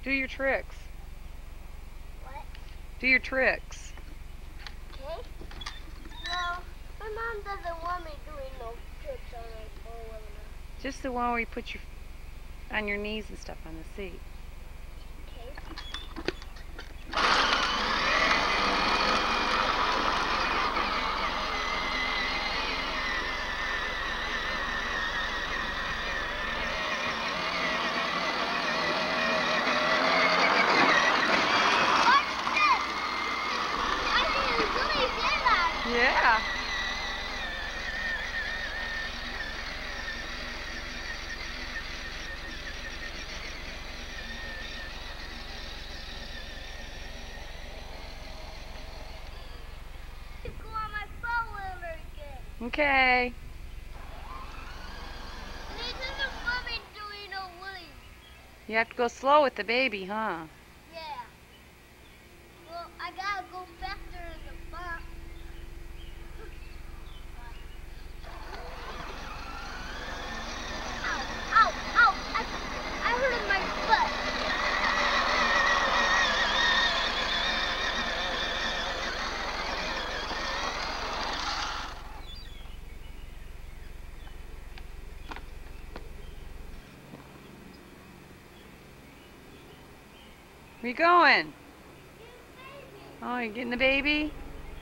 Do your tricks. What? Do your tricks. Okay. No, my mom doesn't want me doing no tricks on my four-wheeler. Just the one where you put your on your knees and stuff on the seat. Okay. Yeah. To go on my four-wheeler again. Okay. They doesn't want me doing no wheelies. You have to go slow with the baby, huh? Yeah. Well, I gotta go faster in the front. Ow, ow, ow! I hurt my foot. Where you going? Oh, you're getting the baby?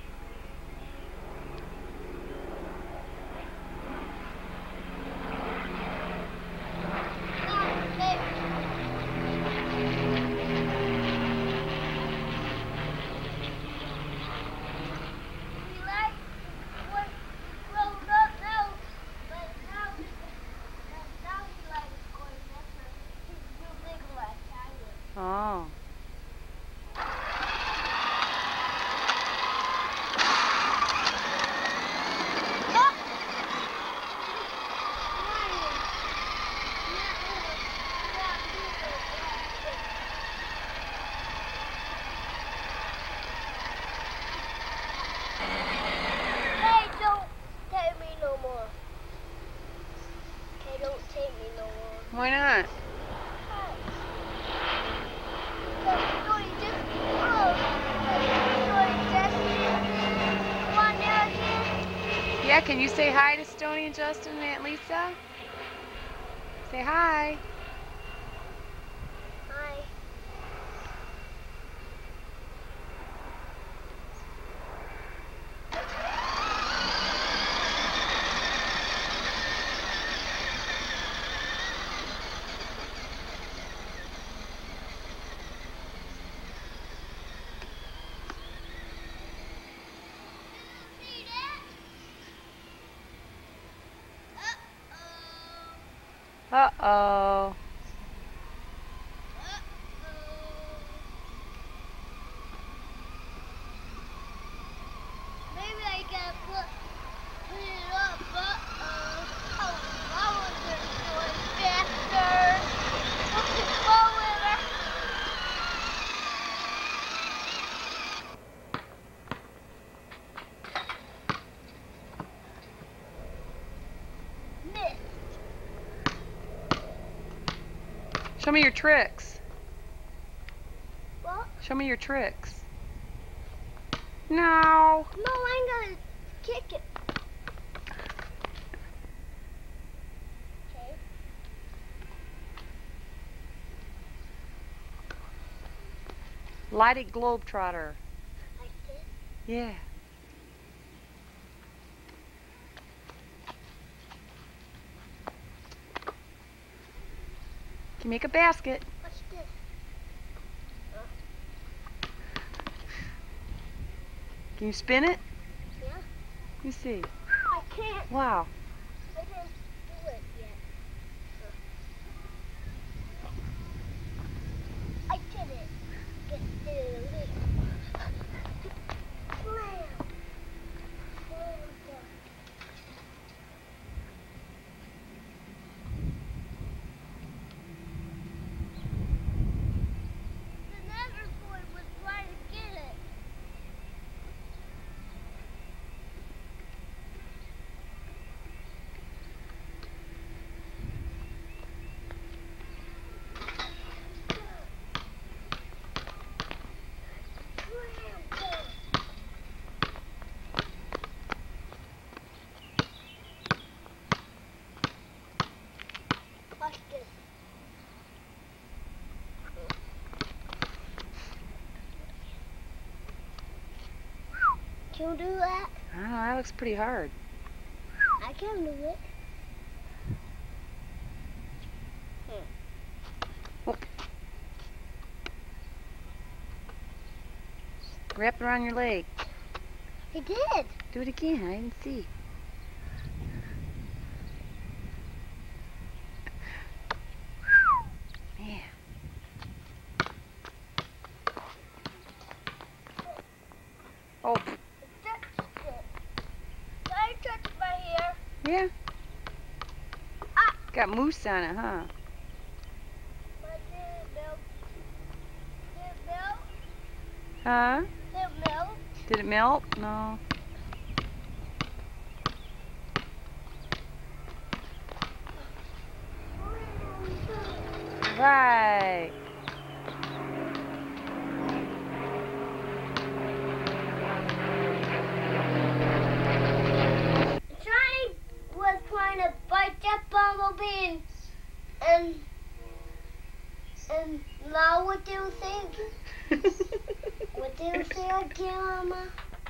Oh. Hey, don't take me no more. Okay, don't take me no more. Why not? Yeah, can you say hi to Stoney and Justin and Aunt Lisa? Say hi. Hi. Uh-oh. Maybe I can put it up, oh, I was just doing faster. Four-wheeler. Missed. Show me your tricks. What? Show me your tricks. No. No, I'm gonna kick it. Okay. Lighted globetrotter. Like this? Yeah. Can you make a basket? What's this? Can you spin it? Yeah. Let me see. I can't. Wow. I didn't do it yet. I did it. Get it. Slam. Slam down. The nether boy was trying to get it. Can you do that? I don't know, that looks pretty hard. I can do it. Wrap it around your leg. I did. Do it again, I didn't see. Man. Oh. I touched my hair. Yeah. Ah. Got mousse on it, huh? But did it melt? Did it melt? Huh? Did it melt? Did it melt? No. Right. Johnny was trying to bite that bumblebee and now what do you think? What do you say again, Mama?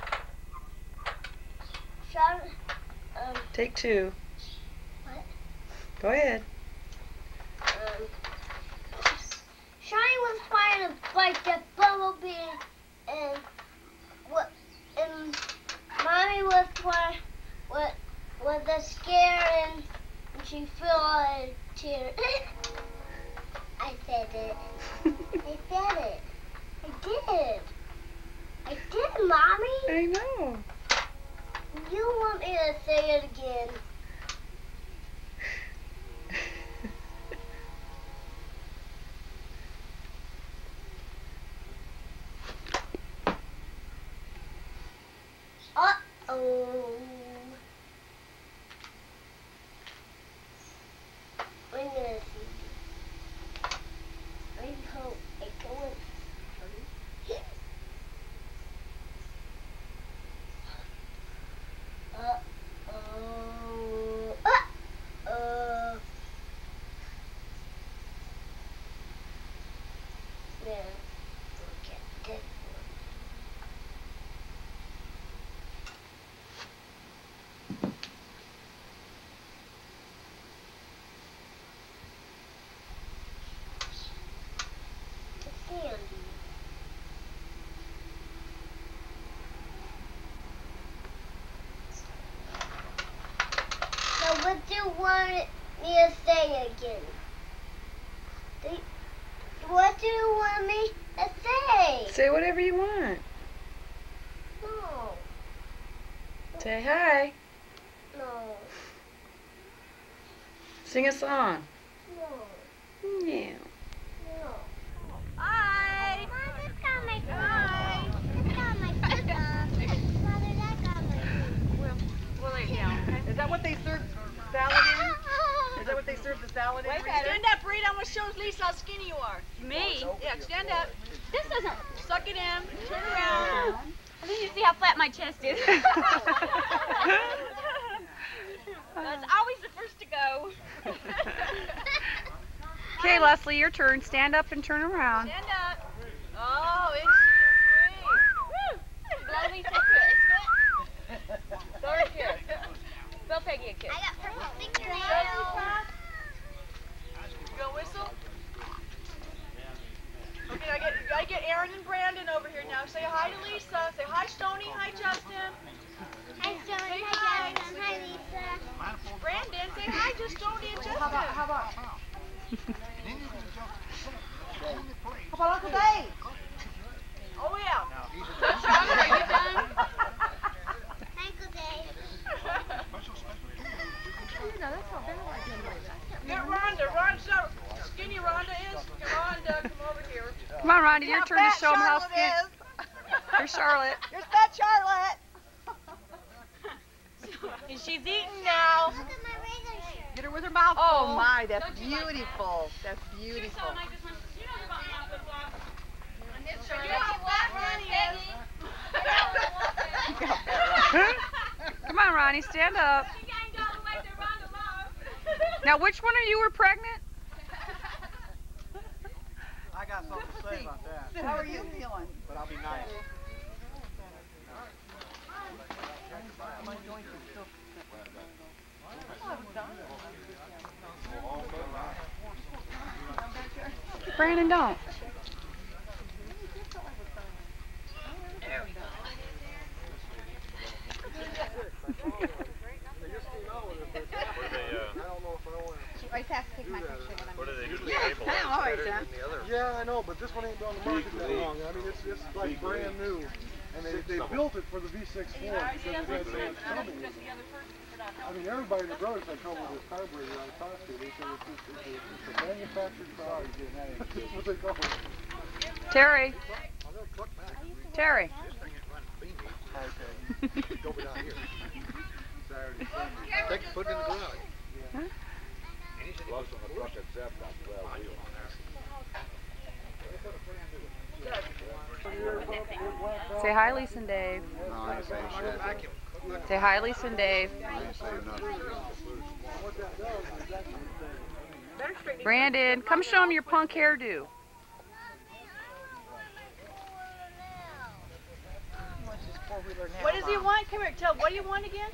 Johnny, Take two. what? Go ahead. Johnny was trying to bite that bumblebee and Mommy was trying was a scare and she fell a tear. I said it. I said it. I did, Mommy. I know. You want me to say it again? Uh-oh. I'm gonna see. I hope I don't. Uh-oh. Uh-oh. Yeah. Look at this one. Sandy. So what do you want me to say again? What do you want me to say? Say whatever you want. No. Say hi. No. Sing a song. No. Yeah. No. Hi! Mom, just got my food. Just got my food. Mother, that got my food. We'll lay it down, okay? Is that what they serve salad in? Is that what they serve the salad in? Stand up, Reed. I'm going to show Lisa how skinny you are. Me? Yeah, stand up. This doesn't... Suck it in. Turn around. I think you see how flat my chest is. That's always the first to go. Okay, Leslie, your turn. Stand up and turn around. Stand up. Oh, isn't she sweet? Woo! Blow Lisa a kiss. Blow her a kiss. Blow Peggy a kiss. I got purple fingernails. You gonna whistle? Okay, I get Aaron and Brandon over here now. Say hi to Lisa. Say hi, Stoney. Hi, Justin. Hi, Stoney. Say Hi, hi. Justin. Hi, Lisa. Brandon, say hi to Stoney and Justin. How about Uncle Dave? Oh, yeah. Hi, Uncle Dave. Get Rhonda. Rhonda, skinny Rhonda is. Rhonda, come over here. Come on, Rhonda, your turn to show them how Charlotte skinny. is. Here's Charlotte. Here's fat Charlotte. And she's eating now. Look at my razor shirt. Get her with her mouth. Oh, Oh my, that's don't you like that? beautiful. That's beautiful. Come on, Ronnie, stand up. Now, which one of you were pregnant? I got something to say about that, How are you feeling? but I'll be nice. Brandon, don't. She always has to take my picture when I'm. Where do they usually label it? Yeah, I know, but this one ain't been on the market that long. I mean, it's like brand new. And they built it for the V6 Ford because it had so much trouble with it. I mean, everybody in the brothers had trouble with this carburetor on the prostate. They said it's a manufactured product. That's what they call it. Terry. Terry. Go down here. Saturday, Sunday. Take a foot in the garage. Huh? Plus on the truck itself, got 12 wheels. Say hi, Lisa and Dave. No, I ain't saying shit. Say hi, Lisa and Dave. I ain't saying nothing. Brandon, come show him your punk hairdo. What does he want? Come here, tell. What do you want again?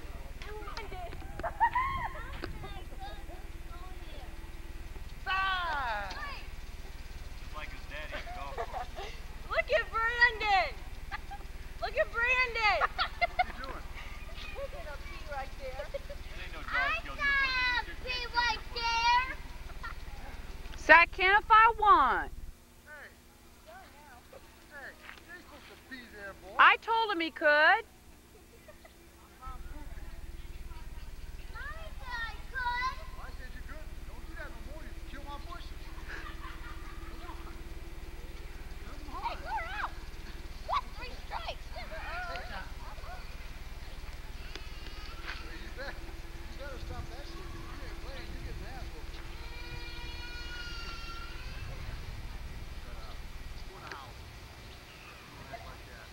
Like his daddy at golf course. Look at Brandon! Look at Brandon! What you doing? Look at a pee right there. That ain't no I dog killed got a pee right there. Say I can if I want. Hey, you ain't supposed to be there, boy. I told him he could. Mommy said I could. I said you couldn't. Don't do that no more. You kill my bushes. Come on. Give them hard. Hey, we're out. What? 3 strikes. You better stop that shit. If you ain't playing, you get an ass whooping. Shut up. Go in the house. Don't act like that.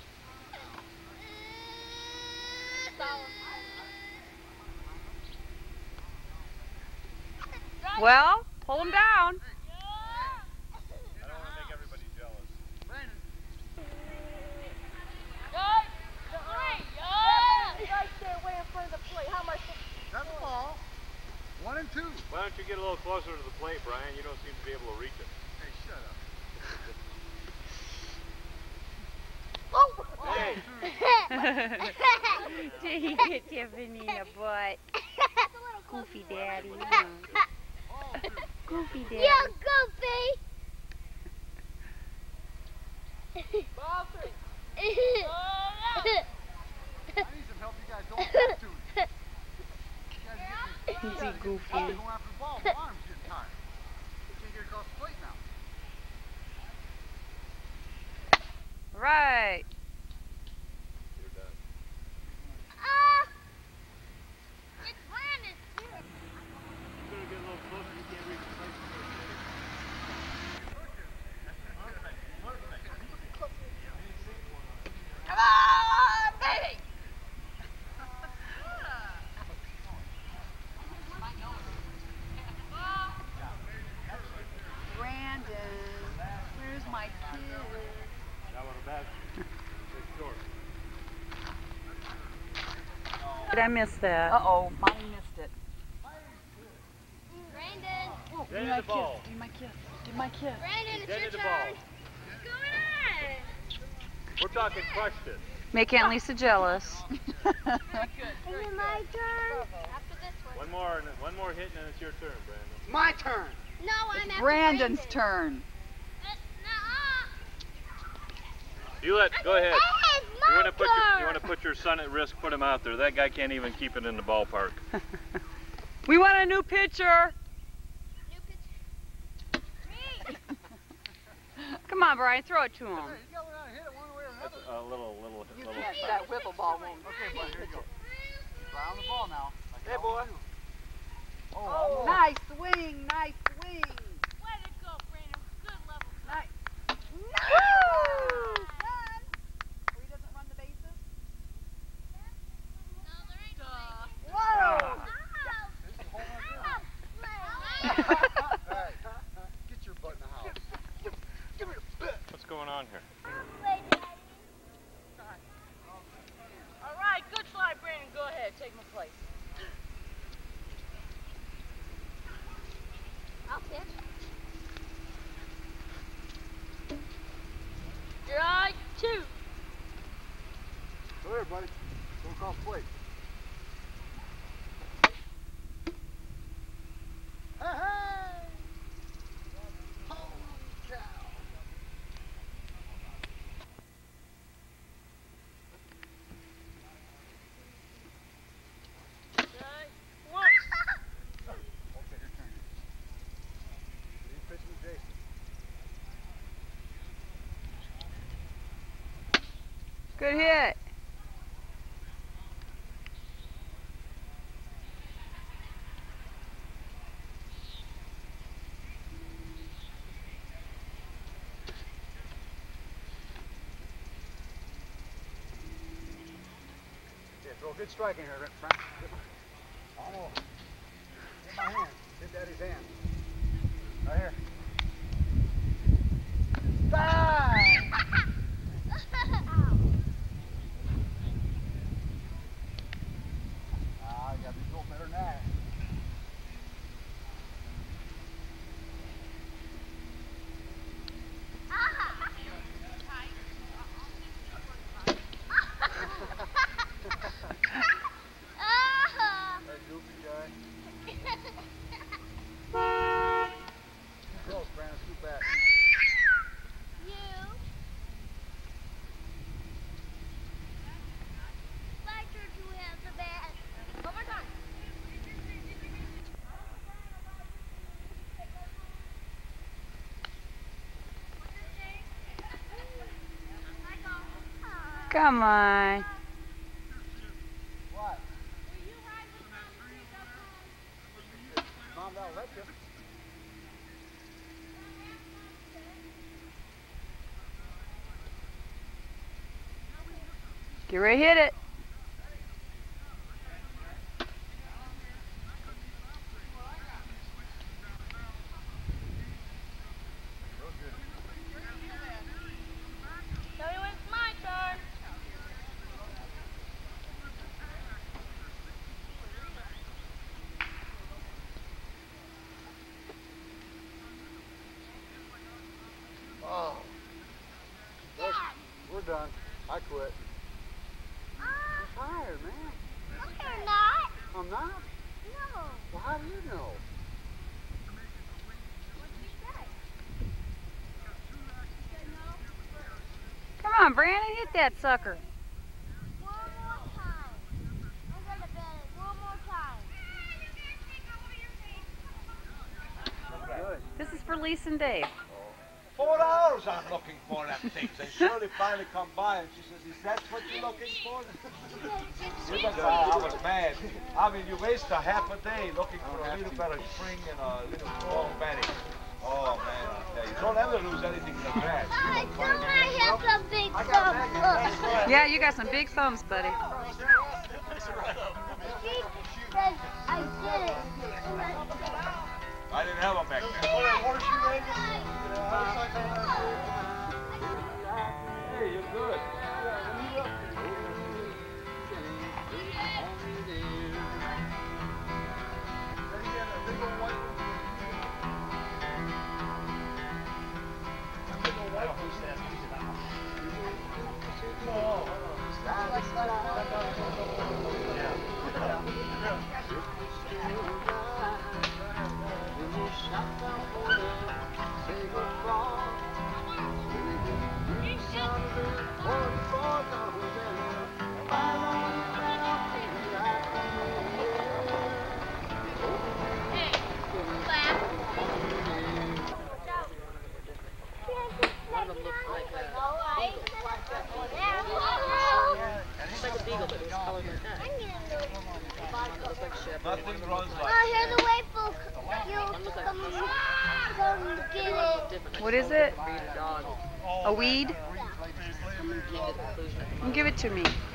Well, pull him down. I don't want to make everybody jealous. Brandon. Guys, stay away in front of the plate. How much? That's the ball. 1 and 2. Why don't you get a little closer to the plate, Brian? You don't seem to be able to reach it. Hey, shut up. Oh! Did he hit Tiffany in the butt? Goofy daddy. Goofy daddy. You goofy. Ball 3. I need some help. You guys don't get to it. You guys are getting me. Is he goofy? Going after the ball. My arm's getting tired. Can't get across the plate now. Right. You're done. It's Brandon. You better get a little closer. You can't reach the plate. Come on, baby! Brandon, where's my kid? That one back. It's short. Did I miss that? Uh-oh, mommy missed it. Brandon. Oh, Dead in the ball. Give me my kiss. Give me my kiss. Brandon, it's Dead your in the turn. ball. What's going on? We're talking crushed it. Make Aunt Lisa jealous. Is it my turn? After this one. One more hit and then it's your turn, Brandon. My turn. No, I'm after Brandon's Brandon. turn. Go ahead. It's You my want to put your son at risk? Put him out there. That guy can't even keep it in the ballpark. We want a new pitcher. Come on, Brian, throw it to him. Hey, you got to hit it one way or That's another. a little. You can't. That whipple ball won't. Okay, buddy, here you go. Try on the ball now. Like Hey, boy. Oh, Nice swing, nice swing. Way to go, Brandon. Good level. Nice. Woo! Done. Oh, he doesn't run the bases? No, there ain't no bases. Whoa! This is home run. Hey, get your butt in the house. Give me a bit. What's going on here? All right, good slide. right, Brandon, go ahead. Take my place. I'll pitch. Strike 2. Go here, buddy. Go across the plate. Hey, hey! Holy cow! Strike 1. Okay, your turn. He's pitching to Jason. Good hit. Yeah, throw a good strike in here, Frank. Almost. Hit my hand. Hit Daddy's hand. Right here. Bang! Ah, you gotta be built better than that. That goofy guy. Too close, Brandon. Scoot back. Come on. What? Mom, that'll let you. Get ready to hit it. Tell you when it's my turn. Oh. We're done. I quit. I'm tired, man. No, you're not. I'm not? No. Well, how do you know? Come on, Brandon, hit that sucker. One more time. I'm gonna bet it one more time. Good. This is for Lisa and Dave. 4 hours I'm looking for them things, and Shirley finally come by and she says, "Is that what you're looking for?" I was mad. I mean, you waste a half a day looking for a little better spring and a little strong batting. Oh man, I tell you, don't ever lose anything like that. Don't I have some big thumbs? Yeah, you got some big thumbs, buddy. She says I did it. I didn't have them back then. Hey, you're good. Nothing runs like Here's a way for you come get it. What is it? A weed? Give it to me. Okay.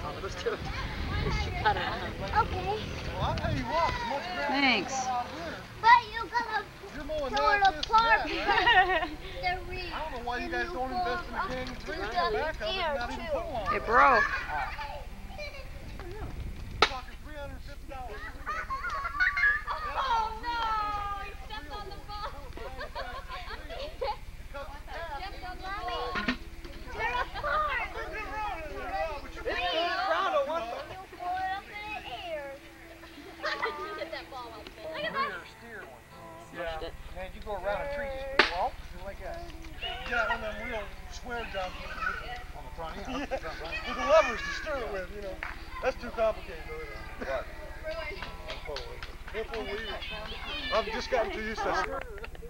Thanks. But you gotta mowing throw it that, this, apart and because the reed. I don't know why you guys don't invest in a gang of trees. The back of it, not even put one. It broke. square job on the front end. With the levers to steer it with, you know. That's too complicated, though. What? I've just gotten too used to that.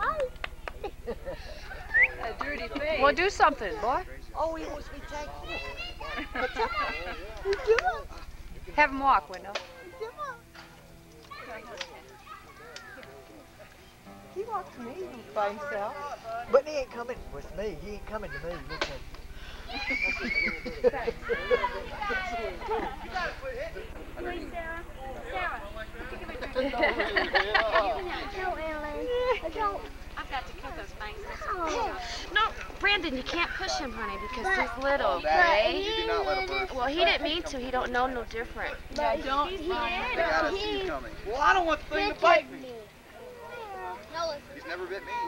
A dirty face. Well, do something, boy. Oh, he wants me to take Have him walk, Wendell. He walks to me by himself. But he ain't coming with me. He ain't coming to me. Look at him. I've got to cut those things. No, Brandon, you can't push him, honey, because he's little, okay? You do not let him burst. Well, he didn't mean to. He don't know no different. Yeah, don't. He did. I see you coming. Well, I don't want the thing to bite me. He's never bit me.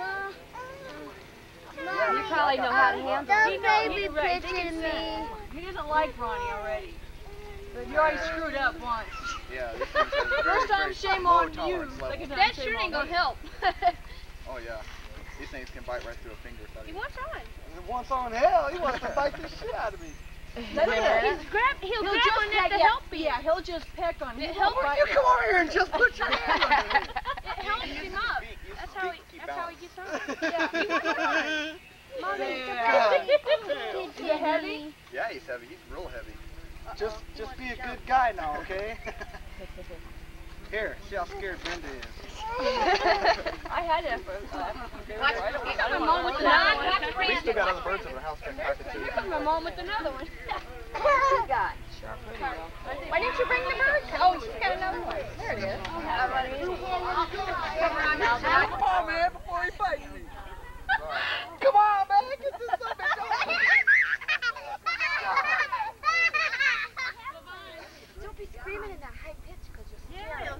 You probably know how to handle it. Don't baby pitching me. He doesn't like Ronnie already. But you already screwed up once. Yeah, this thing has very, First time very shame low on you. tolerance level. Second time That shame sure on ain't gonna me. help. Oh yeah, these things can bite right through a finger. He wants on. Once on hell, he wants to bite the shit out of me. He'll grab one at the help you. Yeah, he'll just peck on you. It helps You come over here and just put your hand on me. It helps him up. That's how he gets on. Yeah, he wants on. Is it heavy? Yeah, he's heavy. He's real heavy. Just be a good guy now, okay? Here, see how scared Brenda is. I had it for Watch my mom with another one. We still got other birds in the house. Here comes my mom with another one. What she got? Why didn't you bring the bird? Oh, she's got another one. There it is. Come on, man, before he bites me. Come on, man, get this something going. Don't be screaming in that high pitch because you're scared.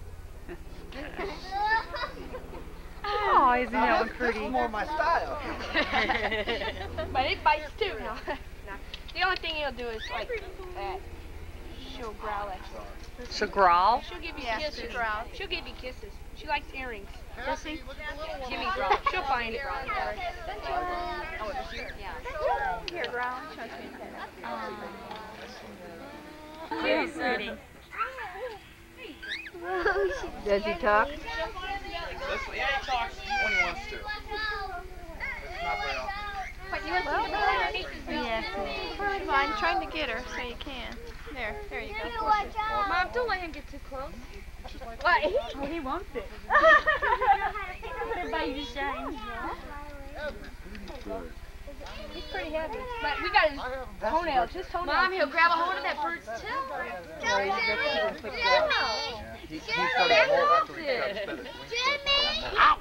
Oh, isn't that one pretty? This is more my style. But it bites too. No. The only thing he'll do is like that. She'll growl at you. She'll growl? She'll give you kisses. She'll give you kisses. She likes earrings. Kissing? Jimmy growl. She'll find it. Oh, does she? Yeah. Here, growl. Very pretty. Does he talk? Yeah, he talks when he wants to. It's not very often. But you want to see the Yes. Come on, I'm trying to get her so you can. There you go. Mom, don't let him get too close. What? Oh, he wants it. Everybody shines. He's pretty heavy. But we got his toenails. His toenails. Mom, he'll grab a hold of that bird's tail. He started to roll after we got spit it. Ow!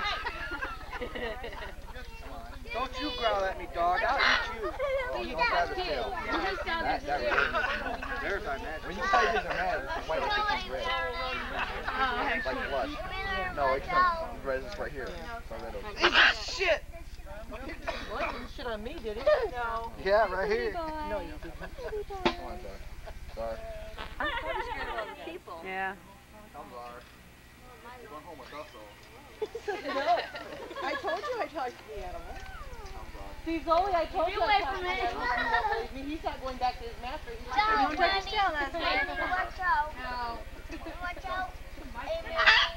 Don't you growl at me, dog. I'll eat you. Oh, don't grab his tail. There's our magic. When you say these are mad, it's white like red. Like blood. No, it turns red is right here. So red over. Shit! Well, he didn't shit on me, did he? No. Yeah, right here. No, you didn't. Come on, Dar. I'm so scared of other people. Yeah. Come, Dar. You're going home with us, though. I told you I touched the animal. See, Zoe, I told you I away touched from the it. animal. He's not going back to his master. He's Don't, not Daddy. Watch out. No. Watch out. Amen.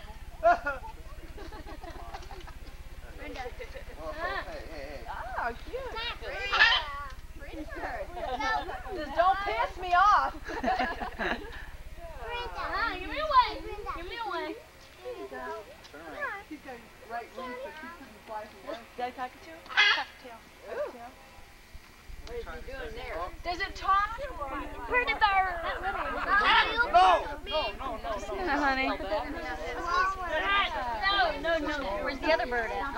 Hey. Oh, cute. Just don't piss me off. Give me away. Give me away. Turn around. He's got right wings, but he couldn't fly from there. Did I talk to you? What is he doing there? Does it talk? Where did No, honey. No. Where's the other bird at?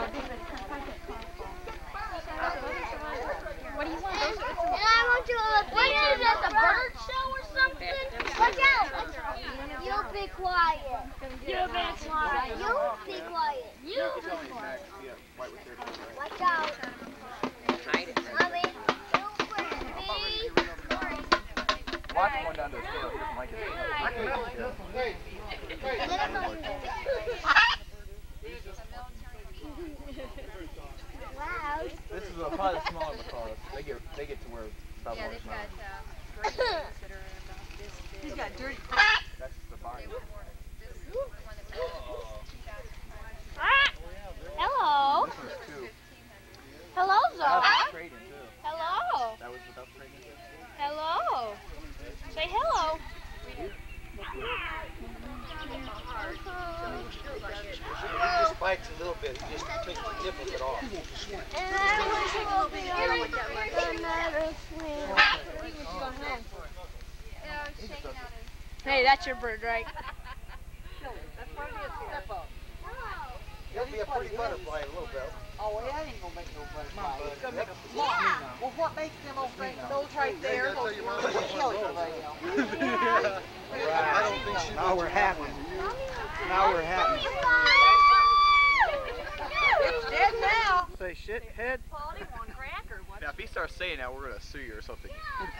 What do you want? And I want you to what is this, a bird show or something? Watch out. You be quiet. You be quiet. You be quiet. You be quiet. Yeah, white with their tail, right? Watch out. Mommy, you put me. Watch him going down to his tail. He doesn't like it. I can help you. Wow. house. This is probably the smaller macaws. They get to where about Yeah, one they've small. got great ones that are about this big. He's got dirty. That's just the body. They were more, this one that was 2,500. Hello. This one's two. Hello, That Zoe. was trading too. Hello. That was without trading too. Hello. Say hello. He just bites a little bit. He just takes the tip of it off. Hey, that's your bird, right? He'll be a pretty butterfly a little bit. Oh, that ain't gonna make no butterfly. It's gonna make a fly. Well, what makes them old things? Those right Hey, there. I'll tell you what, Will kill you, lady. I don't think she Now we're happy. Now we're happy. It's dead now. Say shit, head. Now, if he starts saying that, we're gonna sue you or something.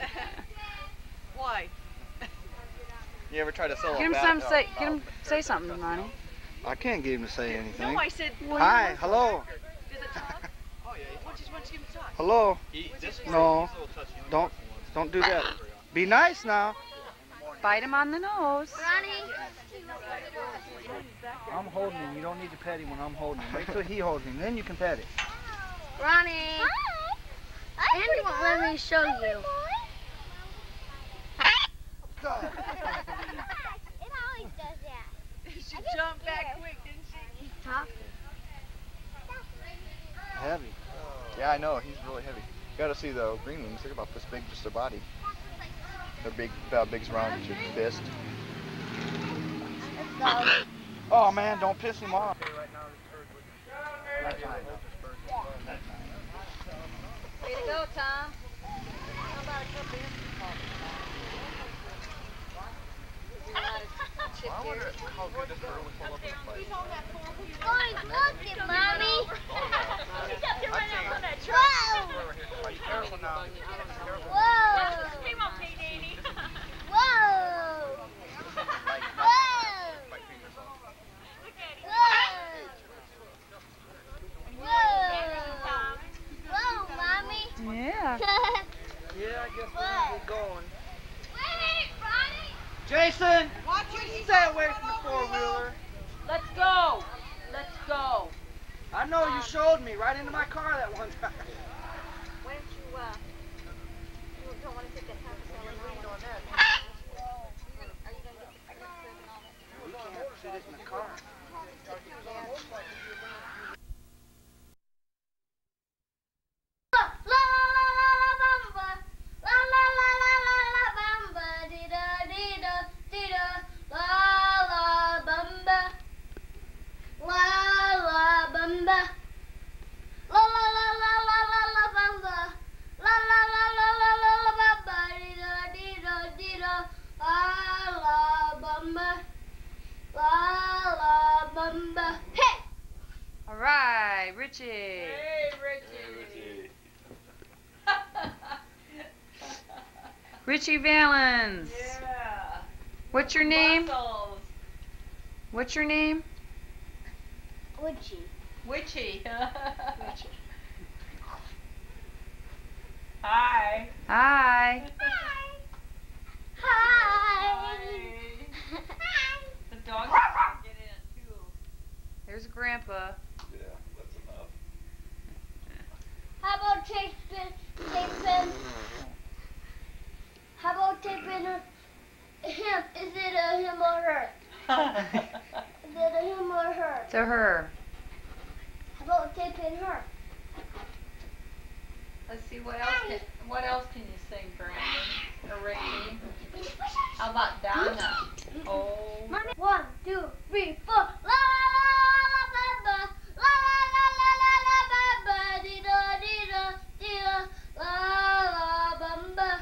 Why? You ever try to sell a Get him bat? some. No. Say. Get him. Say something, Ronnie. I can't get him to say anything. No, I said. Hi, hello, Does it talk? Oh yeah. Why don't you give him a talk? hello. This No, don't do that. Be nice now. Bite him on the nose. Ronnie. I'm holding him. You don't need to pet him when I'm holding him. Wait till he holds him, then you can pet him. Ronnie. Andy won't let me show you. God. It always does that. She jumped back quick, didn't she? He's talking. Heavy. Yeah, I know. He's really heavy. You gotta see the green ones. They're about this big, just their body. They're big, about big as around your fist. Oh man, don't piss him off. Way to go, Tom. I wonder how good this bird would pull up in a fight. Guys, look at Mommy. Whoa. Be careful now. Be careful. Whoa. Whoa. Bite fingers off. Whoa, Mommy. Yeah. Yeah, I guess we're gonna get going. Wait, Ronnie. Jason, stay away from the four-wheeler. Let's go. Let's go. I know you showed me right into my car that one time. Why don't you, you don't want to take that time to sell it? Are you going to get the Griffith and all that? We can't sit it in the car. All right, Richie. Hey, Richie. Richie Valens. Yeah. What's your name? Muscles. What's your name? Witchy. Witchy. Hi. Hi. Hi. The dog's gonna get in too. There's Grandpa. Yeah, that's enough. How about taping? How about taping him? Is it a him or her? Is it a him or her? To her. How about taping her? Let's see what else can you sing, Brandon or Ricky? How about Donna? Oh. 1, 2, 3, 4. La la la la la la la la la la dee da dee da dee da la la bamba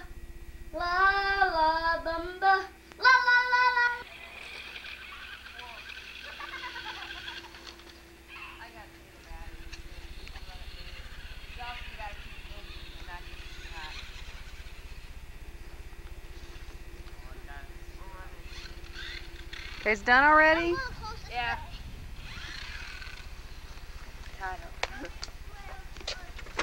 la bamba la la la la. I got to get a battery. You also got to keep moving and not get too hot. It's done already? Yeah.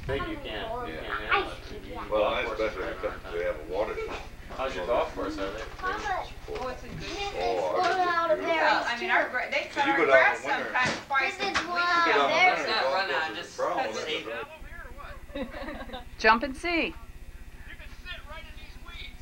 Hey, you can't handle it. Well, that's especially because they have a water. How's your golf course? Are they? Oh, it's a good Oh, out of there. I mean, they cut You our go down grass in the winter. sometimes twice a week. It's not run out, just save it. Jump and see. You can sit right in these weeds.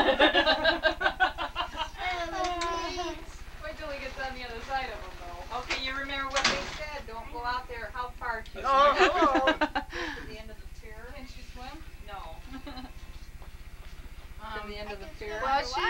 Wait till he gets on the other side of them, though. Okay, you remember what they said. Don't go out there. How far can you Oh, hello. to the end of the pier? Can she swim? No. To the end of the pier. Well, she's...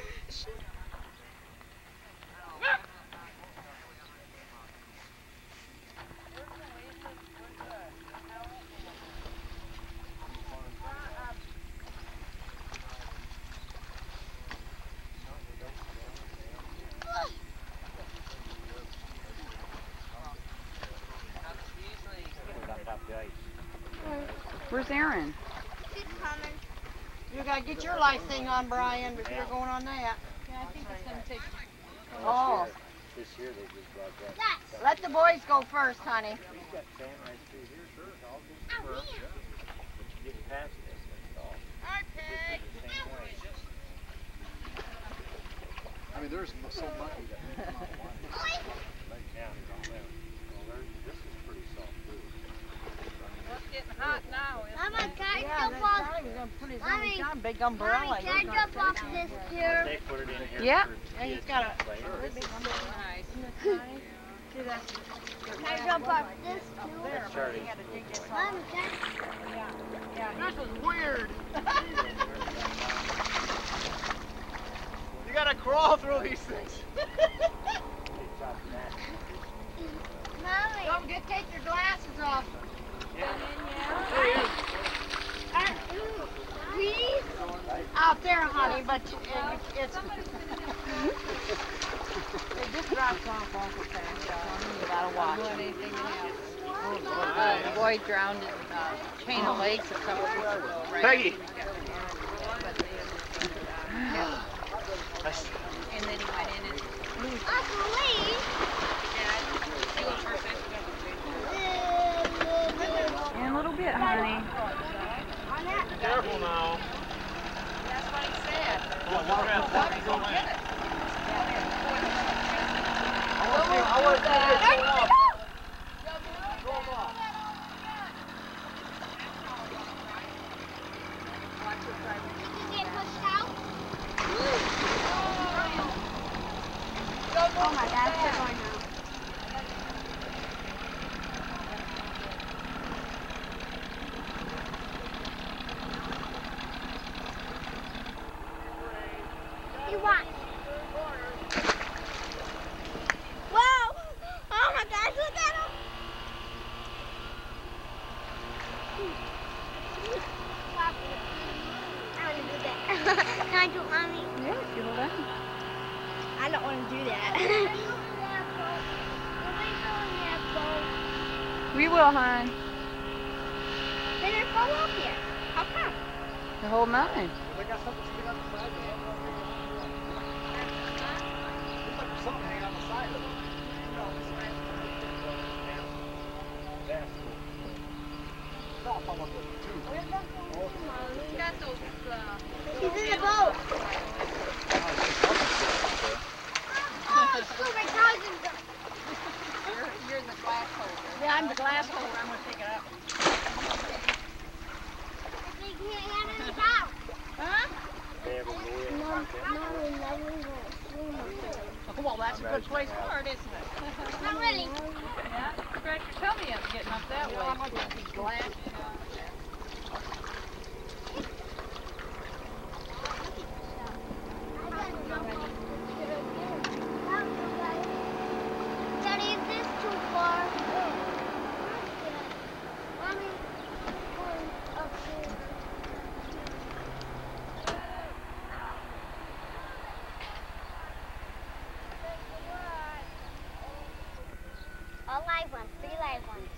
Where's Aaron? She's coming. You gotta get your life thing on, Brian, if you're going on that. Yeah, I think it's gonna take. Oh. This year they just brought that. Let the boys go first, honey. You've got sand right through here, sure. It's all good for her. But you get past this, that's all. Okay. I mean, there's so mucky that they come out wide. Yeah, this is pretty soft too. It's getting hot now. Mama, can I Yeah, jump that's off? right. We're gonna put his Mommy, own big umbrella. Mommy, can I jump off this pier? They put it in here. Yeah. for Yeah, he's kids got to a play. Nice. Do that. Can I jump off this too? That's Charlie. Mommy, can This is weird. You gotta crawl through these things. Mommy. Don't take your glasses off. Please? Out there, honey, but it's... It just drops off awful fast. You gotta watch. The boy drowned in Chain of Lakes a couple weeks ago. Right? Peggy. And then he went in and Uncle Lee? In a little bit, honey. Careful now. that's what he said. Go in. I want to take this one off. Oh my God, it's going now. He won. Whoa! Oh my gosh, look at him! I want to do that. Can I do it, Mommy? Yeah, if you hold on. I don't want to do that. We will, hon. Then it fall off here. How come? The whole mountain. They got something sticking out the side. Looks like there's something hanging on the side of it. No, I'm talking about the tube. got those. He's in the boat. Oh, screw my cousins. You're the glass holder. Yeah, I'm the glass holder. I'm gonna pick it up. They can't handle it out. Huh? No, Well, that's a good place for it, isn't it? not really. Yeah, scratch your tummy up getting up that way. I'm gonna get these glass. Daddy, is this too far? Mommy, up here. All live ones, 3 live ones.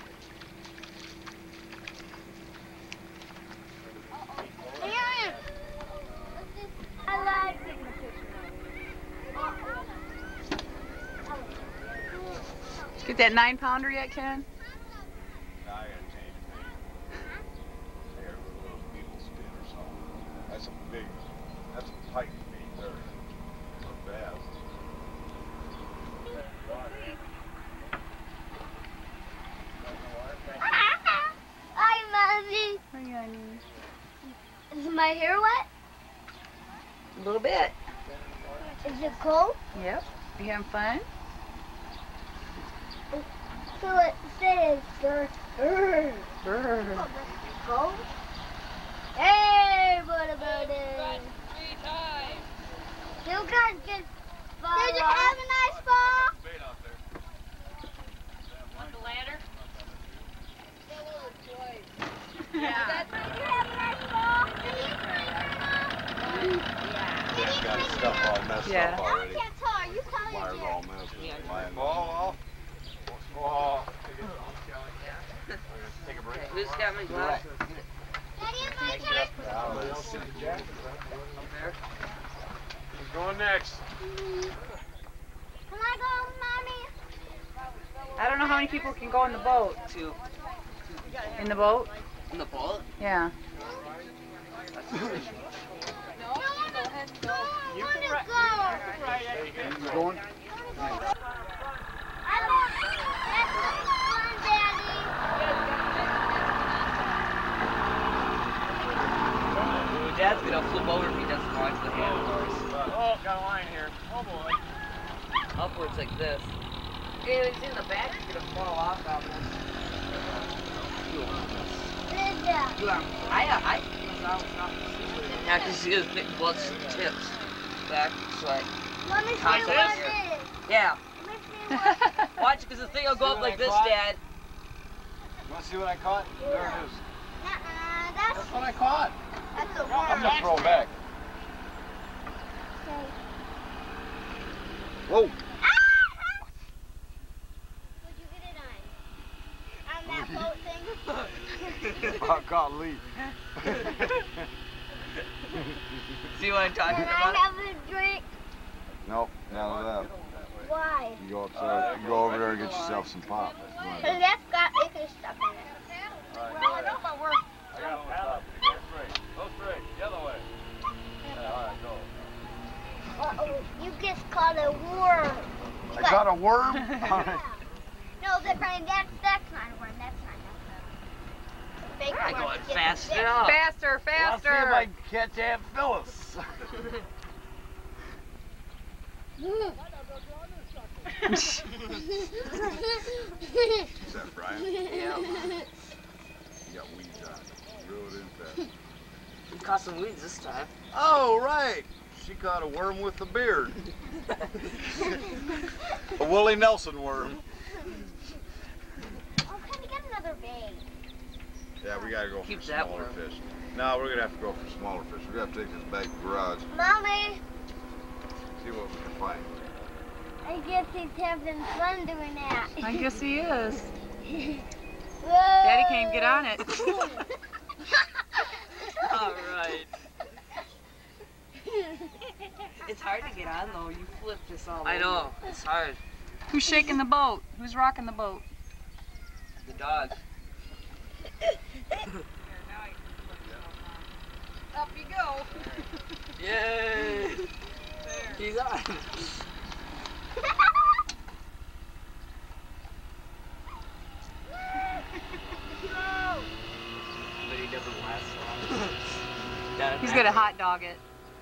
Aaron! that 9-pounder yet, Ken? Now I gotta change the paint. There, with a little needle spin or something. That's a big, that's a tight paint there. So fast. Hi, Mommy. Hi, honey. Is my hair wet? A little bit. Is it cold? Yep. You having fun? So it says cold? Hey, what about it? You guys get fall. Did you have a nice fall? Want the ladder? Yeah. Did you have a nice fall? It's got its stuff all messed Yeah. up already. I can't tell. Are you telling Wire's me? all messed up. Fall off. Oh. Take a break. Who's got my glass? Daddy, it's my turn. Who's going next? Can I go, Mommy? I don't know how many people can go in the boat. 2. In the boat? In the boat? Yeah. You can go. You going? Dad's gonna flip over if he doesn't watch the handlebars. Oh, got a line here. Oh boy. Upwards like this. If it's in the back, it's gonna fall off almost. You are. I yeah, because he was big blood tips back. It's like. Let me see contact what here. it is. Yeah. Let me see what Watch, because the thing will go up like this, Dad. You want to see what I caught? There it is. That's what I caught. That's a worm. I'm going to throw it back. Okay. Whoa. What'd you get it on? On that boat thing? I caught Lee. See what I'm talking Can about? I have a drink? Nope, none of that. Why? You go upstairs, you go over there and get yourself some pop. Because that's got icky stuff in it. Well, I know, but we're... I got a pallet. Go straight. Go straight. The other way. Yeah, all right, go. Uh-oh, you just caught a worm. I caught a worm? No, that's not a worm. That's not a fake I'm worm. going Just fast a enough. Faster, faster. Let's see if I can catch Aunt Phyllis. Is that Brian? Yeah. You got weeds on it. Reel it in fast. We caught some weeds this time. Oh, right. She caught a worm with a beard. A Willie Nelson worm. Oh, can we get another bait? Yeah, we gotta go Keep for that smaller worm. fish. No, we're gonna have to go for smaller fish. We're gonna have to take this back to the garage, Mommy, see what we can find. I guess he's having fun doing that. I guess he is. Whoa. Daddy can't get on it. All right. It's hard to get on though. You flip this all over. I know. It's hard. Who's shaking the boat? Who's rocking the boat? The dog. Up you go. Yay! He's on. But he doesn't last long. He's gonna hot dog it.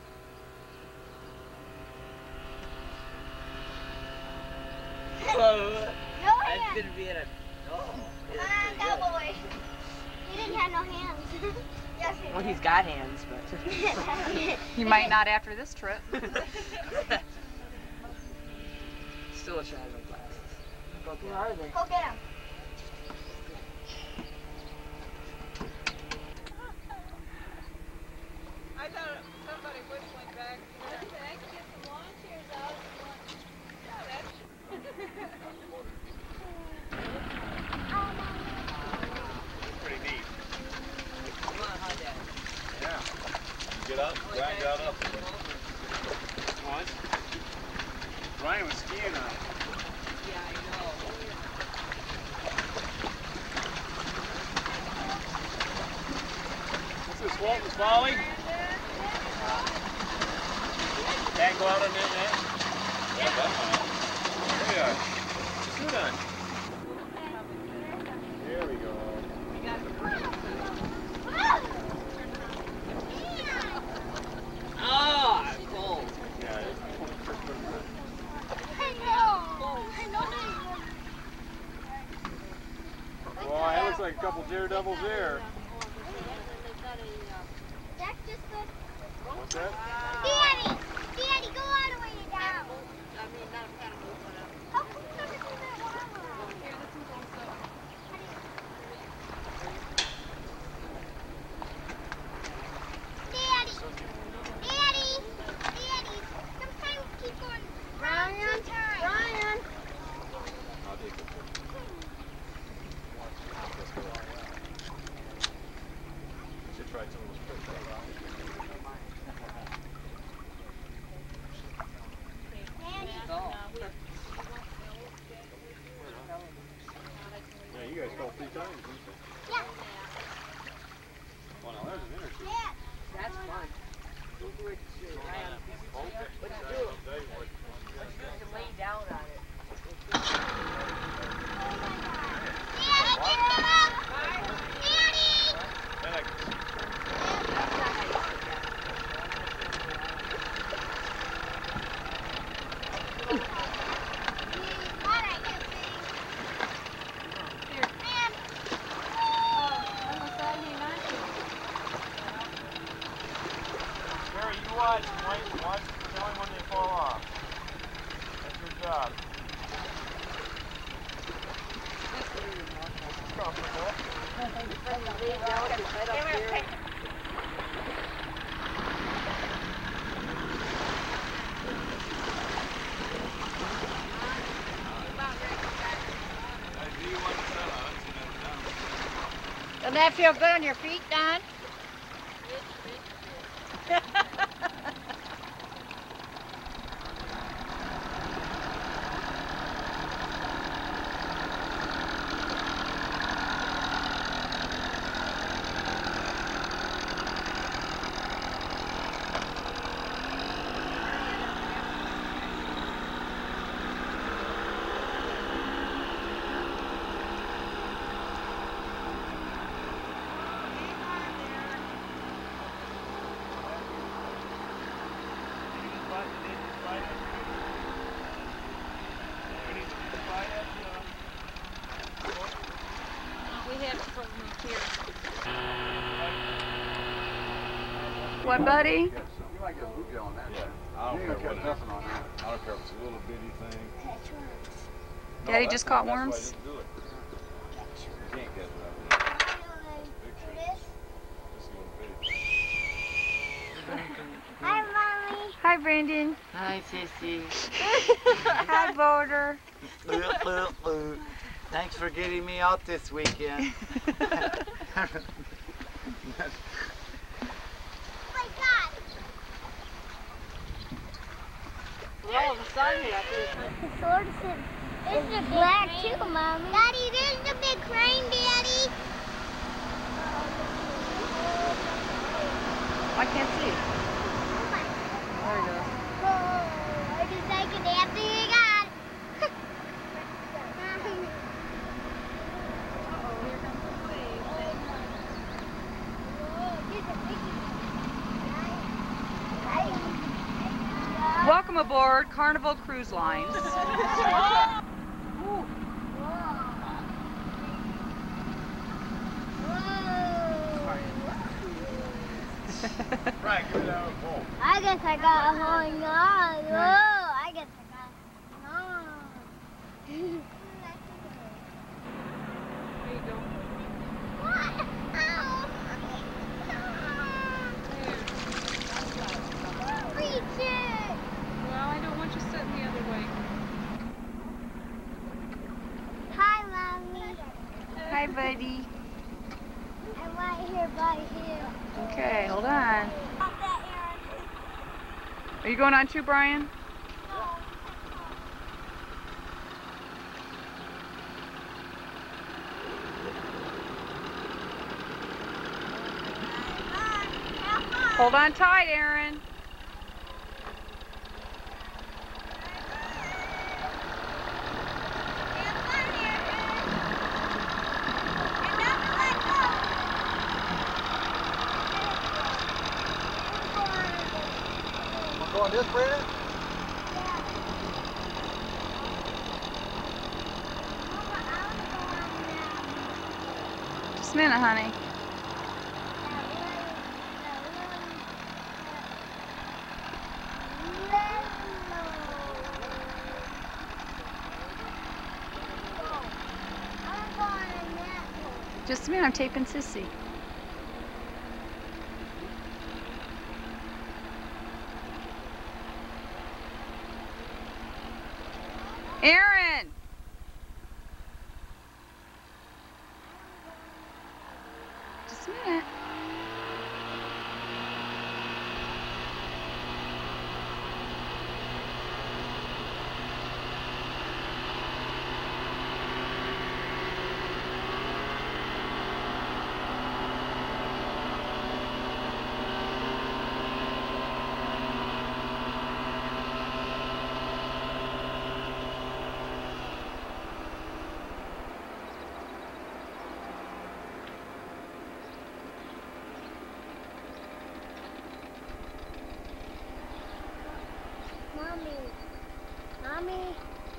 Whoa. No That's hands. gonna be in a. Oh, yeah, Come that's on, pretty good. cowboy. He didn't have no hands. Yes, he Well, did. he's got hands, but. He might not after this trip. Still a child with glasses. Where are they? Go get him. I thought somebody whistling back. Thanks, get some lawn chairs out. Pretty neat. Come on, hi, Dad. Yeah. Get up. Brian got up. Once. Brian was skiing on it. Yeah, I know. Smalley? Can't go out on that net? Yeah. There you are. Sit on. There we go. Ah, cold. Yeah. Well, that looks like a couple daredevils there. What's that? Daddy! Daddy, go all the way down. Daddy! Daddy! Daddy! Sometimes keep going round and time. Ryan! I'll take it. Should try some of those tricks. Yeah, you guys fell 3 times, didn't you? Yeah. Well, now there's an intersection. Yeah. That's fun. What you do? To lay down on it. Mary, you watch. Watch. Tell him when they fall off. That's your job. Doesn't that feel good on your feet, Don? What, buddy? You might get a boot gel on that. Yeah. I don't care what it is. Nothing on that. I don't care if it's a little bitty thing. No, Daddy that's just not- caught that's why I worms. didn't do it. You can't get that. Just a little bitty. Hi, Mommy. Hi, Brandon. Hi, Sissy. Hi, Boulder. Thanks for getting me out this weekend. All of a sudden, The sword is black too, Mommy. Daddy, there's the big crane, Daddy. I can't see. There we go. Oh, I just like it after you got it. Welcome aboard Carnival Cruise Lines. Right, give it out of the bowl. I guess I got a hole on. Whoa, I guess I got on. There you go. What? Ow. Reach it. Well, I don't want you sitting the other way. Hi, Mommy. Hi, buddy. I'm right here by here. Okay, hold on. Are you going on too, Brian? Help Hold on tight, Aaron. Go on this, Brandon? Just a minute, honey. Just a minute, I'm taping Sissy. Aaron! Just a minute. Mommy.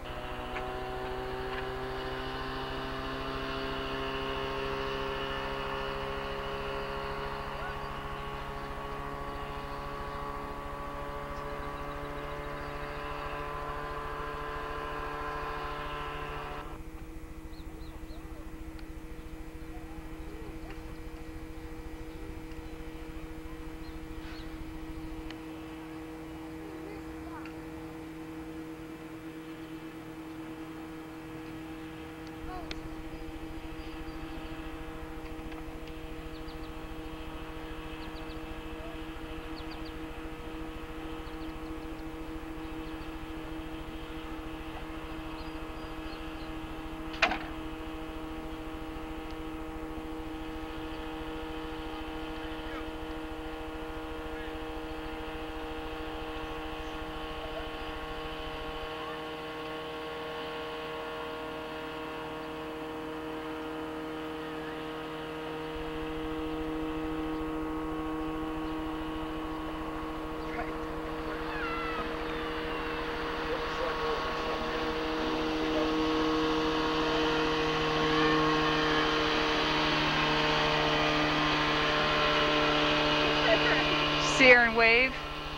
See Aaron wave.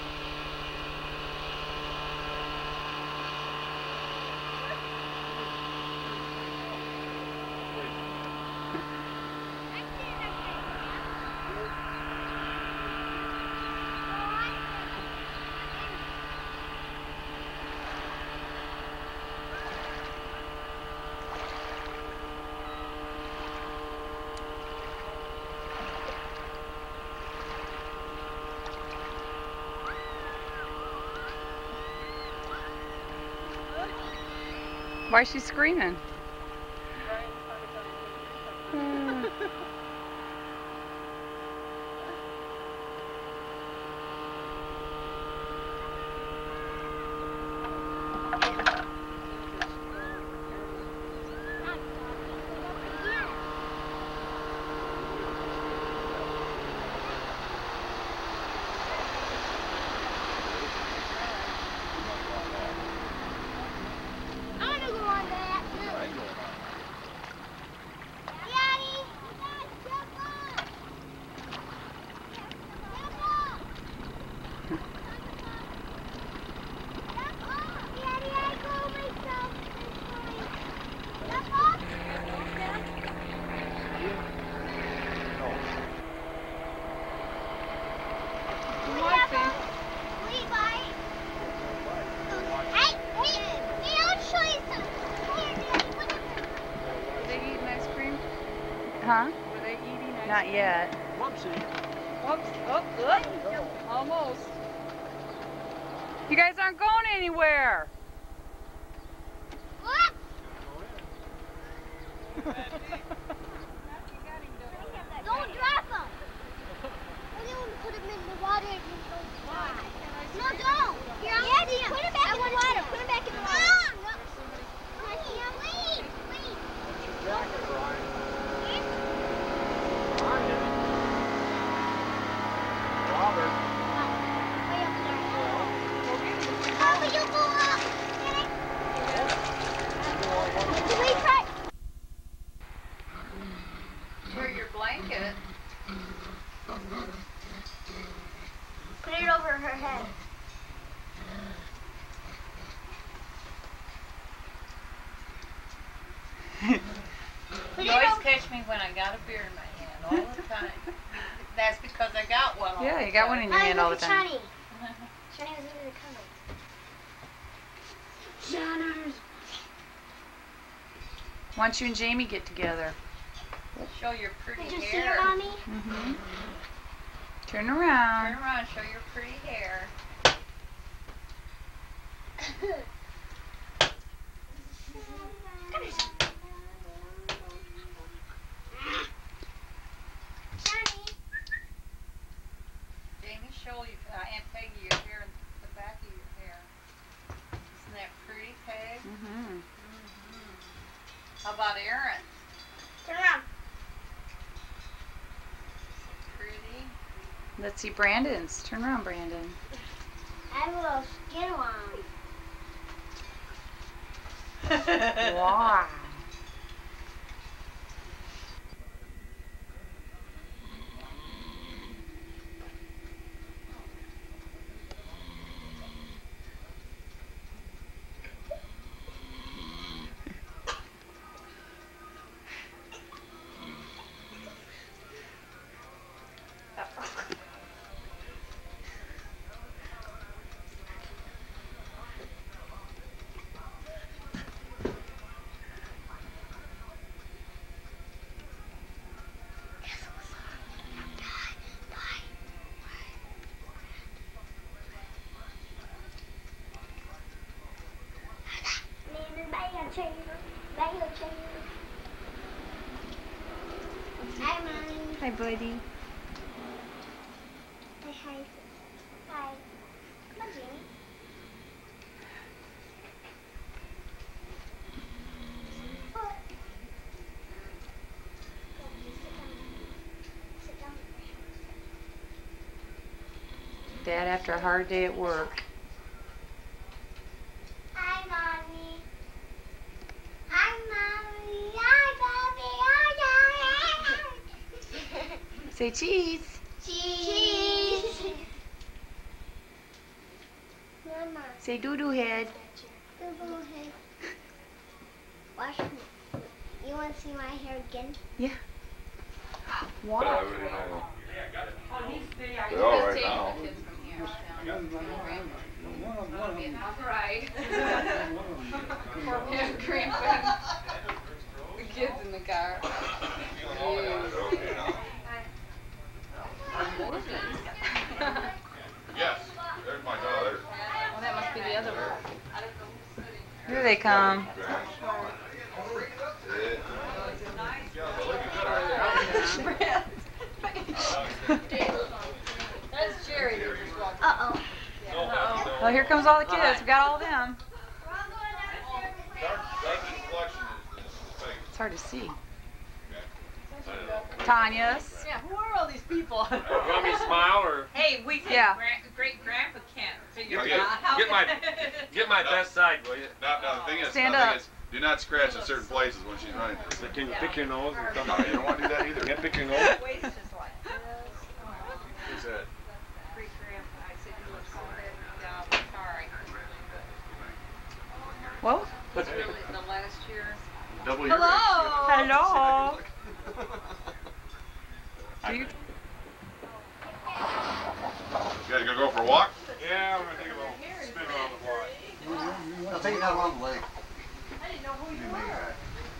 Why is she screaming? Huh? Were they eating ice Not cream? yet. Whoopsie. Whoops. Oh, good. Almost. You guys aren't going anywhere. Don't drop them. I don't want to put him in the water and you go fly. No, don't. Here, yeah, just put him back in the water. Put him back in the water. No. Here, wait. Wait. That's your jacket, Brian. Robert. Way up there. Oh, but you'll go up. Wait, try. Wear your blanket. Put it over her head. You always catch me when I got a beer in my hand all the time. That's because I got one all Yeah, the you got time. one in your hand all the time. Shani. Shani was in the comments. Shanners. Why don't you and Jamie get together? Show your pretty Did you see hair. her, Mommy? Mm-hmm. Turn around. Turn around, show your pretty hair. Jamie, show you, Aunt Peggy, your hair and the back of your hair. Isn't that pretty, Peg? Mm-hmm. How about Aaron? Turn around. Pretty. Let's see Brandon's. Turn around, Brandon. I have a little skin on. Wow. Hi, Mommy. Hi, buddy. Hi, hi. Hi. Come on, Jamie. Sit down. Dad, after a hard day at work. Hi, Mommy. Hi, Mommy. Hi, Mommy. Hi, Say cheese. Cheese. Mama. Say doo-doo head. Watch me. You want to see my hair again? Yeah. But I Wow. already know. Oh, he's big. They're all right now. Right. Poor Pam Griffith. The kids in the car. Yes, there's my daughter. Well, that must be the other one. Here they come. That's Jerry. Uh-oh. Well, here comes all the kids. We got all of them. It's hard to see. Tanya's. Yeah, who are all these people? Want me to smile or? Hey, we think Yeah. great grandpa can't figure Okay, out how. get my best side, will you? No, the thing is, Stand the thing up. is, do not scratch in certain places when she's running. Can you pick your nose and come No, you don't want to do that either. Yeah, pick your nose. Waist is like this. Who's that? Great grandpa. I said you look so bad. Sorry. Whoa. It's really the last year. Double your Hello. Hello. Do you? You guys gonna go for a walk? Yeah, I'm gonna take a little spin around the block. I'll take it down around the lake. I didn't know who you were.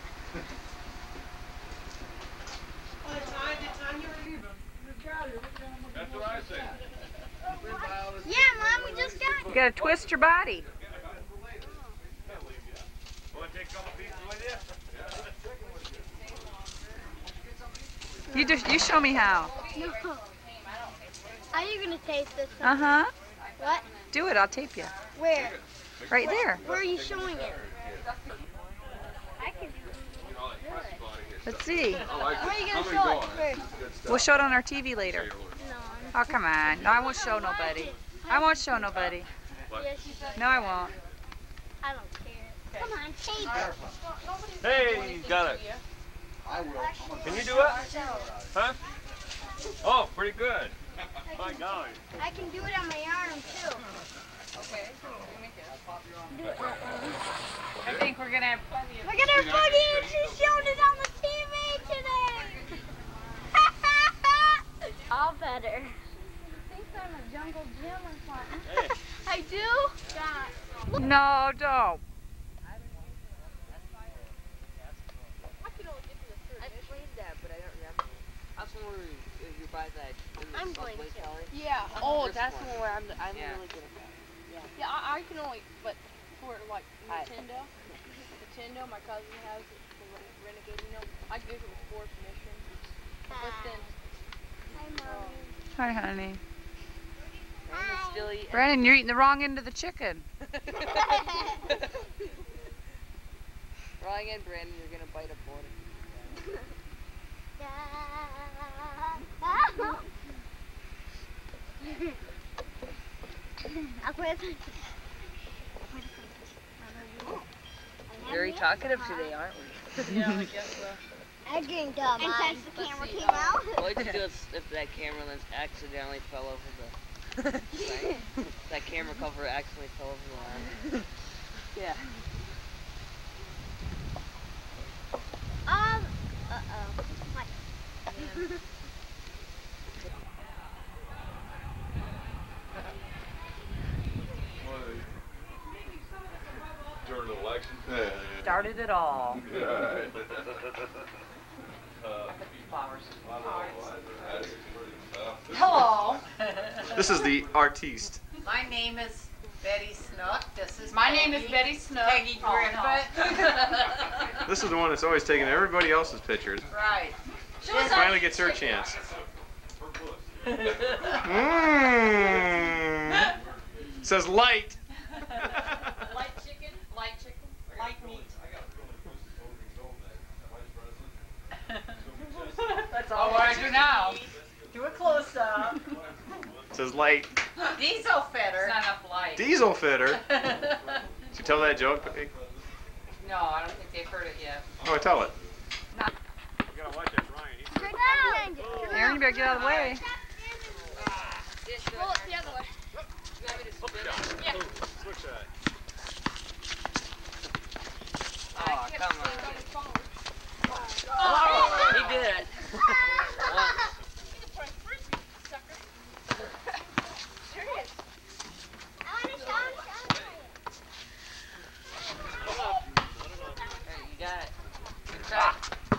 That's what I say. Yeah, Mom, we just got You gotta twist your body. Want to take a couple pieces with you? You show me how. No. Are you gonna taste this? Uh-huh. What? Do it, I'll tape you. Where? Right there. Where are you showing it? I can do it. Let's see. Where are you gonna show it? Where? We'll show it on our TV later. No. Oh, come on. No, I won't show nobody. I won't show nobody. Yes, you better. No, I won't. I don't care. Come on, tape it. Hey, you got it. I will. Can you do it? Huh? Oh, pretty good. My golly. I can do it on my arm too. Okay. I think we're going to have plenty of... Look at her boogie and she's showing it on the TV today. All better. Thinks I'm a jungle gym or something. Hey. I do? God. No, don't. I played that, but I don't remember. That's one where you buy that. I'm going to. Yeah. Oh, that's the one where I'm Yeah. really good at that. Yeah, I can only, but for like Nintendo, my cousin has it, the Renegade, you know, I give him a sports mission. But then, Hi, honey. Brandon's still eating. Brandon, you're eating the wrong end of the chicken. Wrong end, Brandon, you're gonna bite a board. Very talkative today, aren't we? yeah, I guess so. I didn't go on. And since the camera came out. What would you do if that camera lens accidentally fell over the thing? That camera cover accidentally fell over the line. Yeah. Uh-oh. What? During the election. Started it all. Hello. This is the artiste. My name is Betty Snook. This is My name Peggy- is Betty Snook. Peggy Griffith. This is the one that's always taking everybody else's pictures. Right. Finally gets her chance. Says light. Light chicken, light meat. That's all I do now. Do a close up. Says light. Diesel fitter. Not enough light. Diesel fitter. Did you tell that joke? No, I don't think they've heard it yet. Oh, I tell it. You gotta watch that Ryan. Aaron, you better get out of the way. Roll it the other way. Yeah. Switch that. Oh, come on. He did it. Serious. You got it. Good try.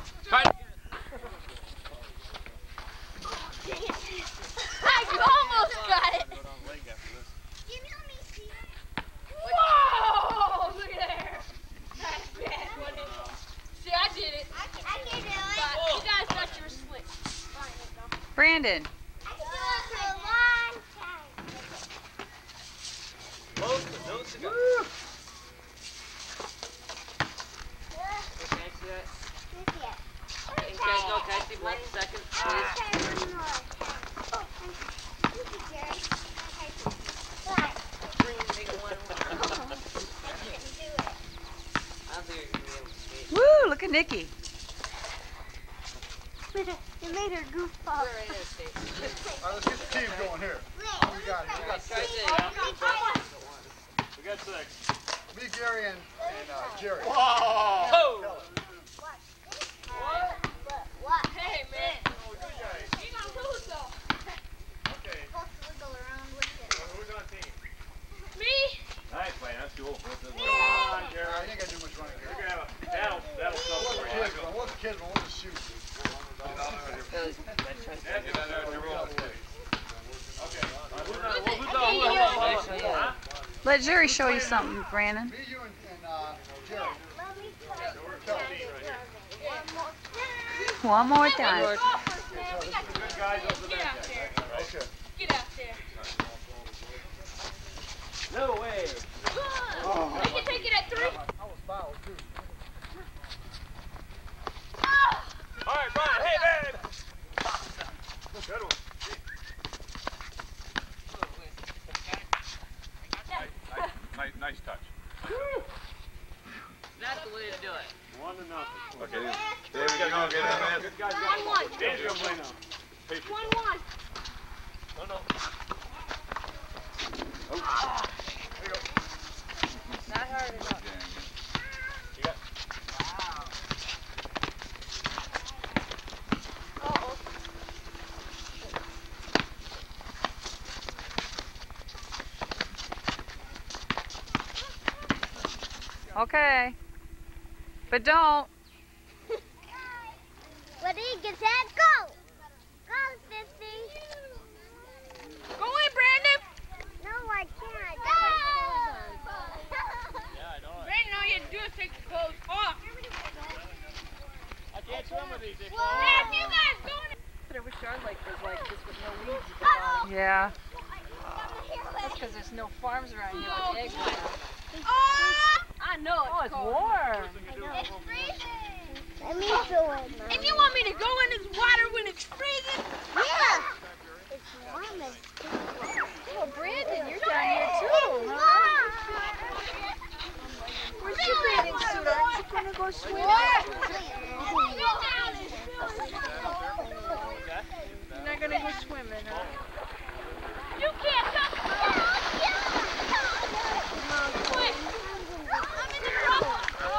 You almost got it. Whoa! Look at there. That's bad, wasn't it? See, I did it. I can do it. But you guys thought you were slick. Brandon. I can do it for a long time. Close, but don't cigar. Can I see that? Look at it. Can you guys go? Can I see 1 second, please? One more. Woo, look at Nikki. You made her goof off. All right, let's get the team going here. We got 6. We got 6. Me, Gary, and Jerry. Whoa! What? Hey, man. Oh, good guys. You're gonna lose, though. Okay. Who's on team? Me? Nice, man. That's cool. Come Come on, Gary. You ain't got to do much running, Gary. That'll sell for you. I want the kids, I want to shoot. Let Jerry show you something, Brandon. Me, you, and Jerry. One more time. Get out there. Okay. Get out. They can take it at 3. I was fouled too. All right, Brian. Hey, man. Good one. Nice touch. That's the way to do it. 1-0. Okay, there we go. Get in, man. 1-1. Dan's gonna play now. 1-1. No, no. Oh. There you go. Not hard enough. You got. Okay. But don't. Ready, get set, go! Go, Sissy. Go in, Brandon. No, I can't. Go! Yeah, I know. Brandon, all you have to do is take the clothes off. I can't swim with these. Dad, you guys go in. I wish our lake was like this with no weeds at the bottom. Yeah. That's because there's no farms around here with eggs around. I know Oh, it's warm. It's freezing. Let me show it, Mom. And you want me to go in this water when it's freezing? Yeah. It's warm as Oh, Brandon, you're down here too, huh? Where's your bathing suit? Aren't you going to go swimming? You're not going to go swimming, huh? You can't touch me. Quick. I'm in the trouble.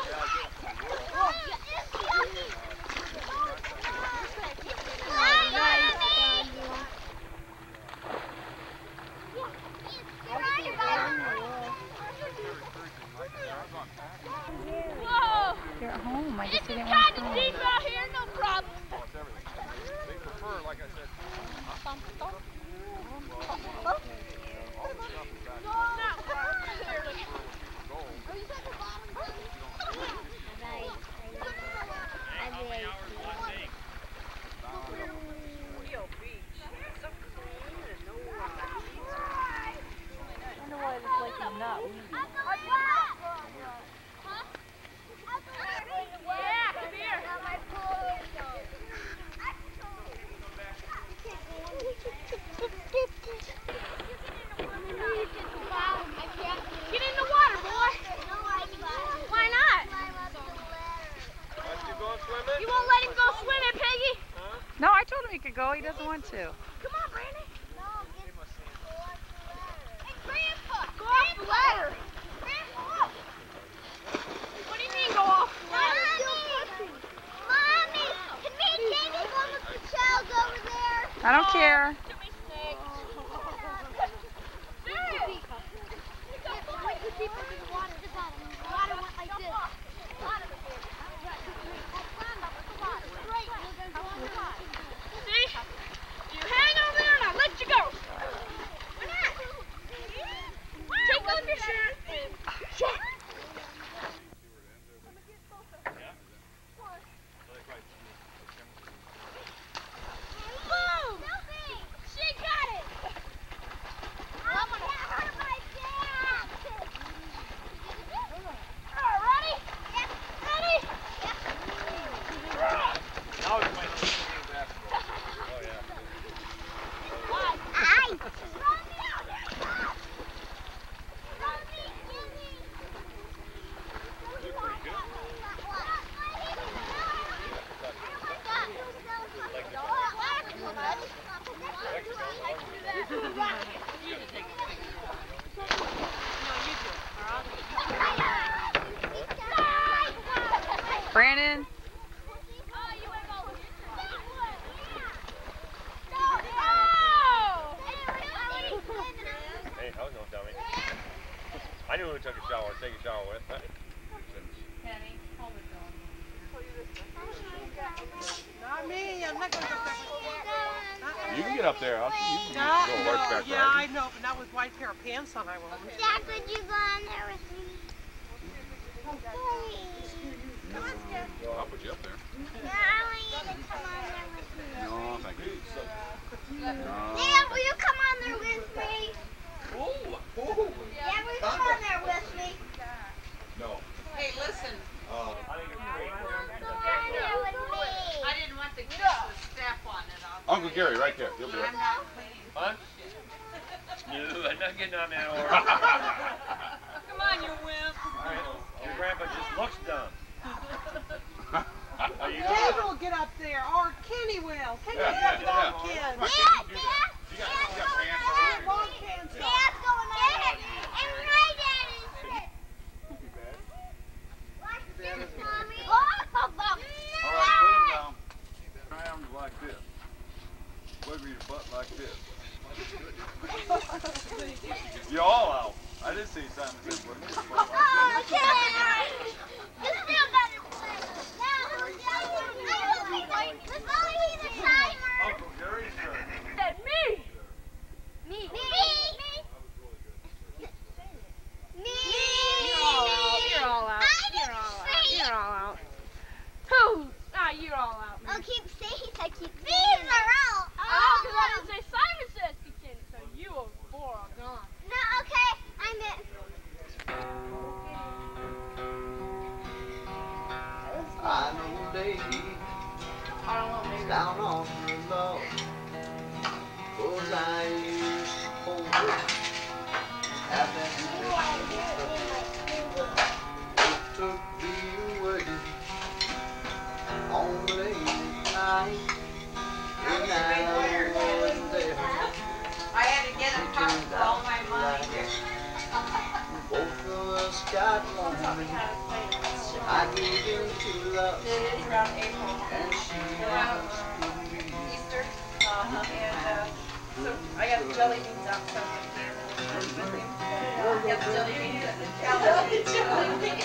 Whoa! You're at home. I just didn't want Kind to of come. deep out here, no problem. They prefer, like I said, No, I told him he could go. He doesn't want to. Come on, Brandon. Hey, Grandpa, go off the ladder. Grandpa. What do you mean go off the ladder? Mommy, can me and Jamie go look at the shells over there? I don't care. Brandon. hey, I was no dummy. I knew who took a shower, take a shower with. Penny, hold it down. Not me. I'm not going to go back. You can get up there. I'll see you can No, go horseback yeah, riding. I know, but not with white pair of pants on. I won't. Dad, could you go on there with me? I'll put you up there. Yeah, I want you to come on there with me. No, thank you. Dad, will you come on there with me? Oh, Dad, will you come on with Gary right there. He'll be right. Huh? No, I'm not getting on that horse. Come on, you wimp. Your grandpa just looks dumb. Dad will get up there, or Kenny will. Kenny will have the dog kids. Come on, Ken's Dad's going on. And my dad is there. Watch this, Mommy. All right, put him down. Try arms like this. Wiggle your butt like this. You're all out. I did see Simon said wiggle your butt like this. You still got it. Let's only be the timer. Uncle Gary's turn. That me. Me. You're all out. You're all out. Who? Ah, you're all out. I'll keep saying I keep saying are out. Oh, because I didn't say Simon says continue. So you are four are gone. No, okay. I meant. I know lady down on the low, 'cause I used to hold her. It took me away on the late night, and I wasn't there. I had to get a car with all my money. Both of us got lonely. I gave in to love, Around April. and she Around Easter. And so I got the jelly beans out so I can get the jelly beans at the jelly beans.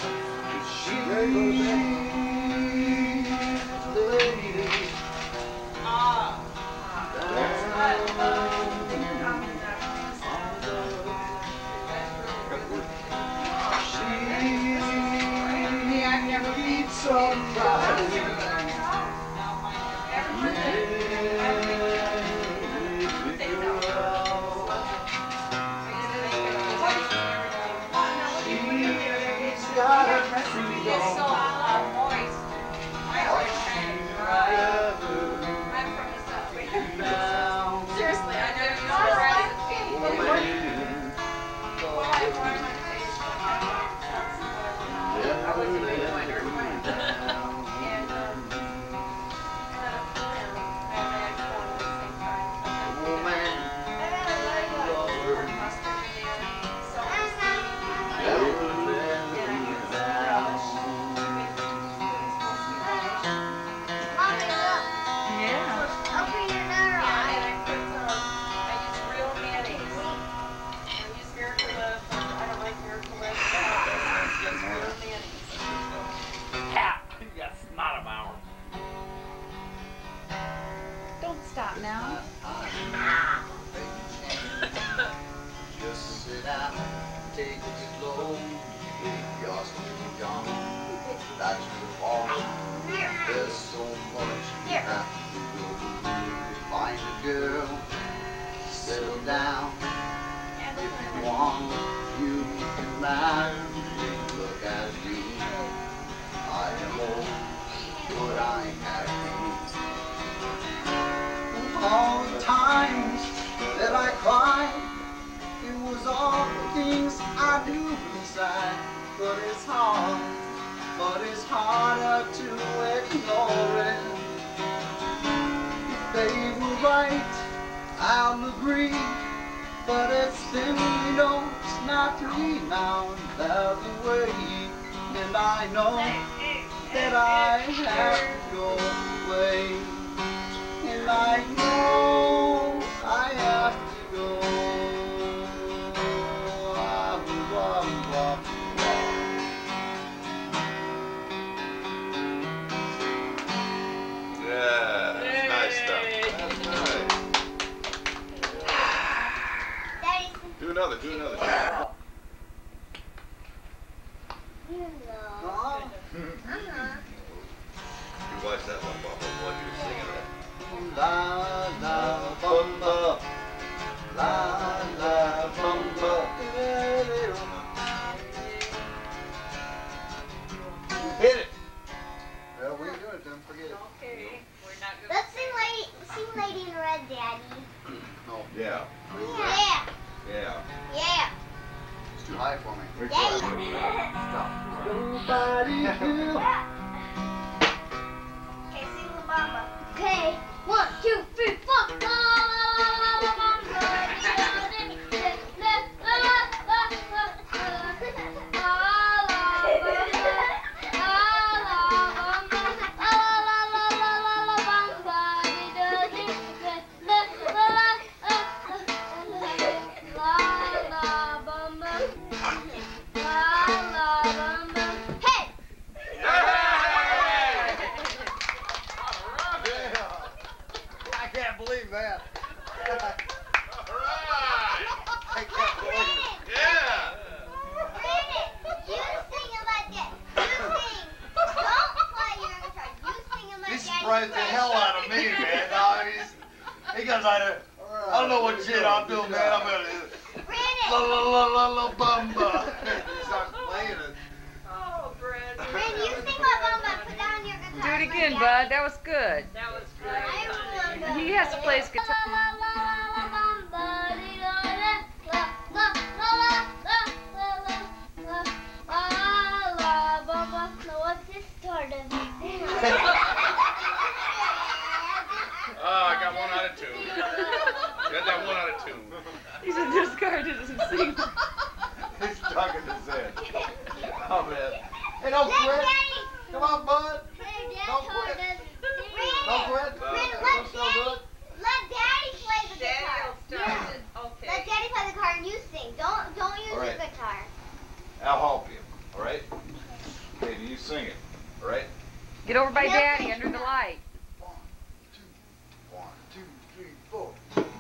All the times that I cried, it was all the things I do inside. But it's harder to ignore it. If they were right, I'll agree. But it's then we know it's not me now. That's the way, and I know that I have to go away. And I know I have to go. Yeah, that's nice stuff. That's nice. Do another. You know. You watch that one, Papa, while you were singing that. La la bamba, la la bamba. Hit it. Well, we can do it then. Forget it. Okay, we're not good. Let's sing Lady in Red Nobody will. Okay, sing LaBamba. Okay, 1, 2, 3, 4. Surprised the hell out of me, man. He goes out there. I don't know what shit I'm doing, man. I'm gonna LaBamba. He starts playing it. Oh, Brandon. Brandon, you sing LaBamba. Put down your guitar. Do it again, bud. That was good. That was great. He has to play his guitar. I got 1 out of 2. Got that 1 out of 2. He's a discarded doesn't sing. He's stuck in his head. Oh, man. Hey, don't quit. Come on, bud. Don't quit. Don't quit. Let Daddy play the guitar. Daddy okay. Let Daddy play the guitar and you sing. Don't use Right. the guitar. I'll help you. All right? Okay, you sing it. All right? Get over by Daddy under the light. 1, 2, 3, 4.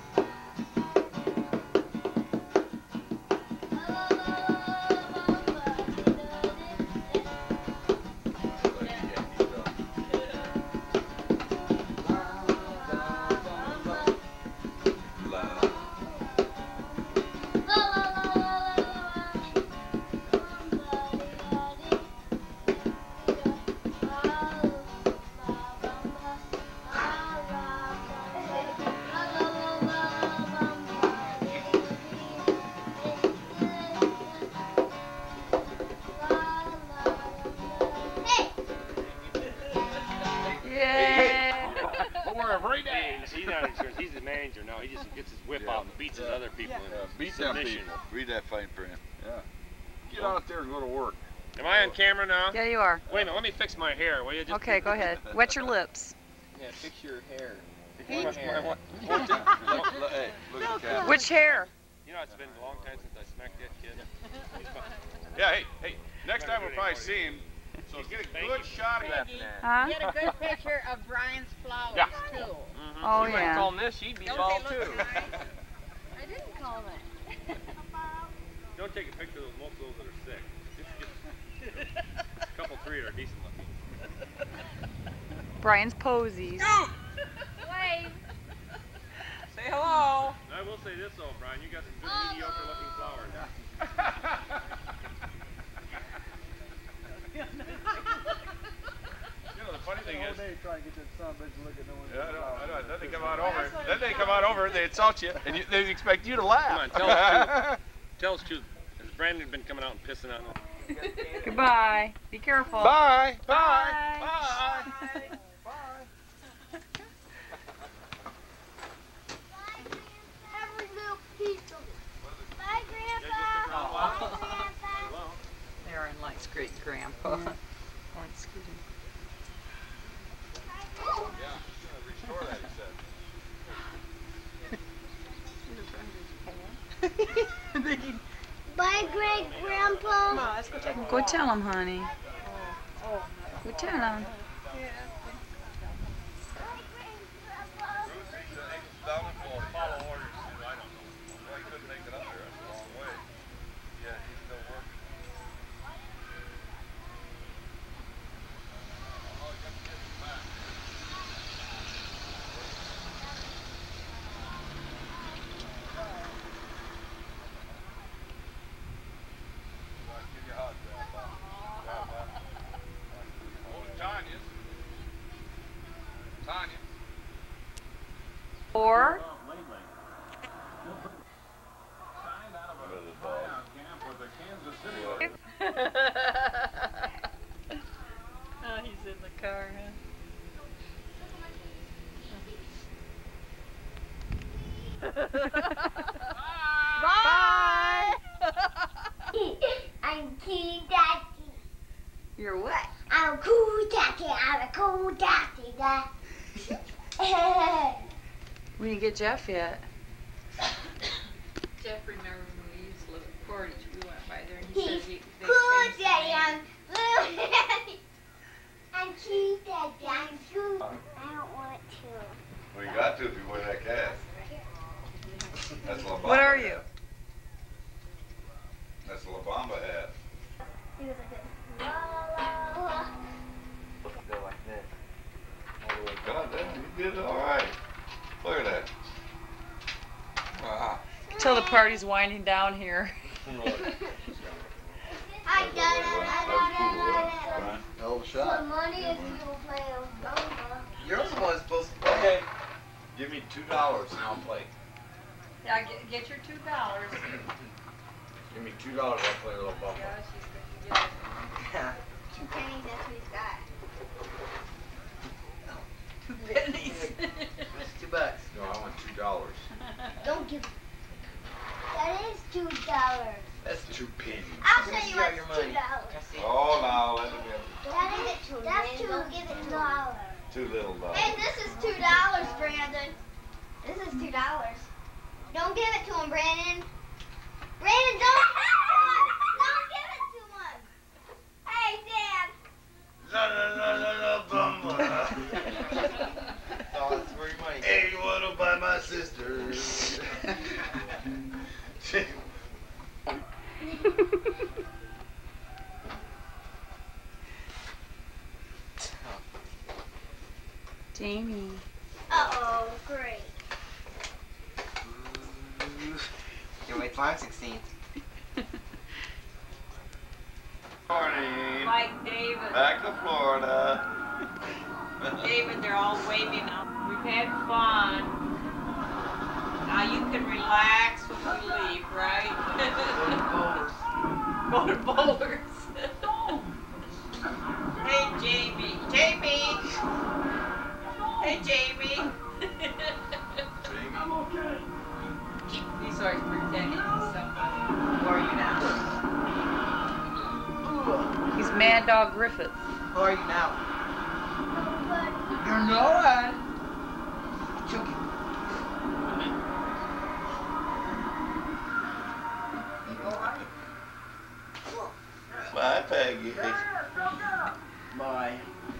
He's the manager now. He just gets his whip out and beats his other people in Beat them submission. people. Read that fine print. Yeah. Get out there and go to work. Am I on camera now? Yeah, you are. Wait a minute, let me fix my hair. Will you just Okay, go ahead. Wet your lips. Yeah, fix your hair. Hey, look at the camera. Which hair? You know, it's been a long time since I smacked that kid. Yeah, hey, next time we'll probably see him. So get a good shot of that. Huh? Get a good picture of Brian's flowers, too. Mm-hmm. Oh, you yeah. might call them this, she'd be bald, too. Nice? I didn't call that. Don't take a picture of those, most of those that are sick. Just a couple, 3 that are decent looking. Brian's posies. Wave. Say hello. I will say this, though, Brian. You got some good mediocre looking flowers. You know, the funny thing is, try and get that son bitch to look at no one. I know. Then they come out over. Then they come out over. They insult you, and they expect you to laugh. Come on, tell us truth. Tell us truth. Has Brandon been coming out and pissing on them? Goodbye. Be careful. Bye. Bye. Bye. Every little piece of it. Bye, Grandpa. Aaron likes great grandpa. Oh, excuse me. Yeah, restore that, he said. Bye, great grandpa. Come on, let's go check him. Go tell him, honey. Go tell him. You're what? I'm a cool daddy. I'm a cool daddy. Dad. We didn't get Jeff yet. Jeff, remember when we used to live at Portage, we went by there and he He's said they cool changed the daddy. name. I'm little daddy. I'm cute daddy. I'm cute. I don't want to. Well, you got to if you wear that cast. That's LaBamba. What are you? That's a LaBamba hat. He was like this. La, la, la. Go like this. God damn, you did it all right. Look at that. Wow. Till the party's winding down here. I got it. Hell of a Some shot. money if you play LaBamba. You're the one supposed to play. Okay. Give me $2 and I'll play. Yeah, get your $2. Give me $2, I'll play a little bumper. Yeah, she's gonna get it. 2 pennies, that's what he's got. 2 pennies. That's $2. No, I want $2. Don't give. That is $2. That's 2 pennies. I'll show you what's $2. Oh, now let him in. That's $2. Don't give it $2. $2 little dollars. Hey, this is $2, Brandon. This is $2. Don't give it to him, Brandon. Brandon, don't give it to him. Hey, Dad. La bamba. Oh, that's where your money. Hey, you wanna buy my sister? Jamie. Uh-oh, great. Can't wait till I'm 16. Morning. Like David. Back to Florida. David, they're all waving up. We've had fun. Now you can relax when we leave, right? Go to Bowlers. Hey, Jamie. Jamie. Hey, Jamie. He's always pretending he's somebody. Who are you now? He's Mad Dog Griffith. Who are you now? You're no one. Chucky. Bye, Peggy. Bye.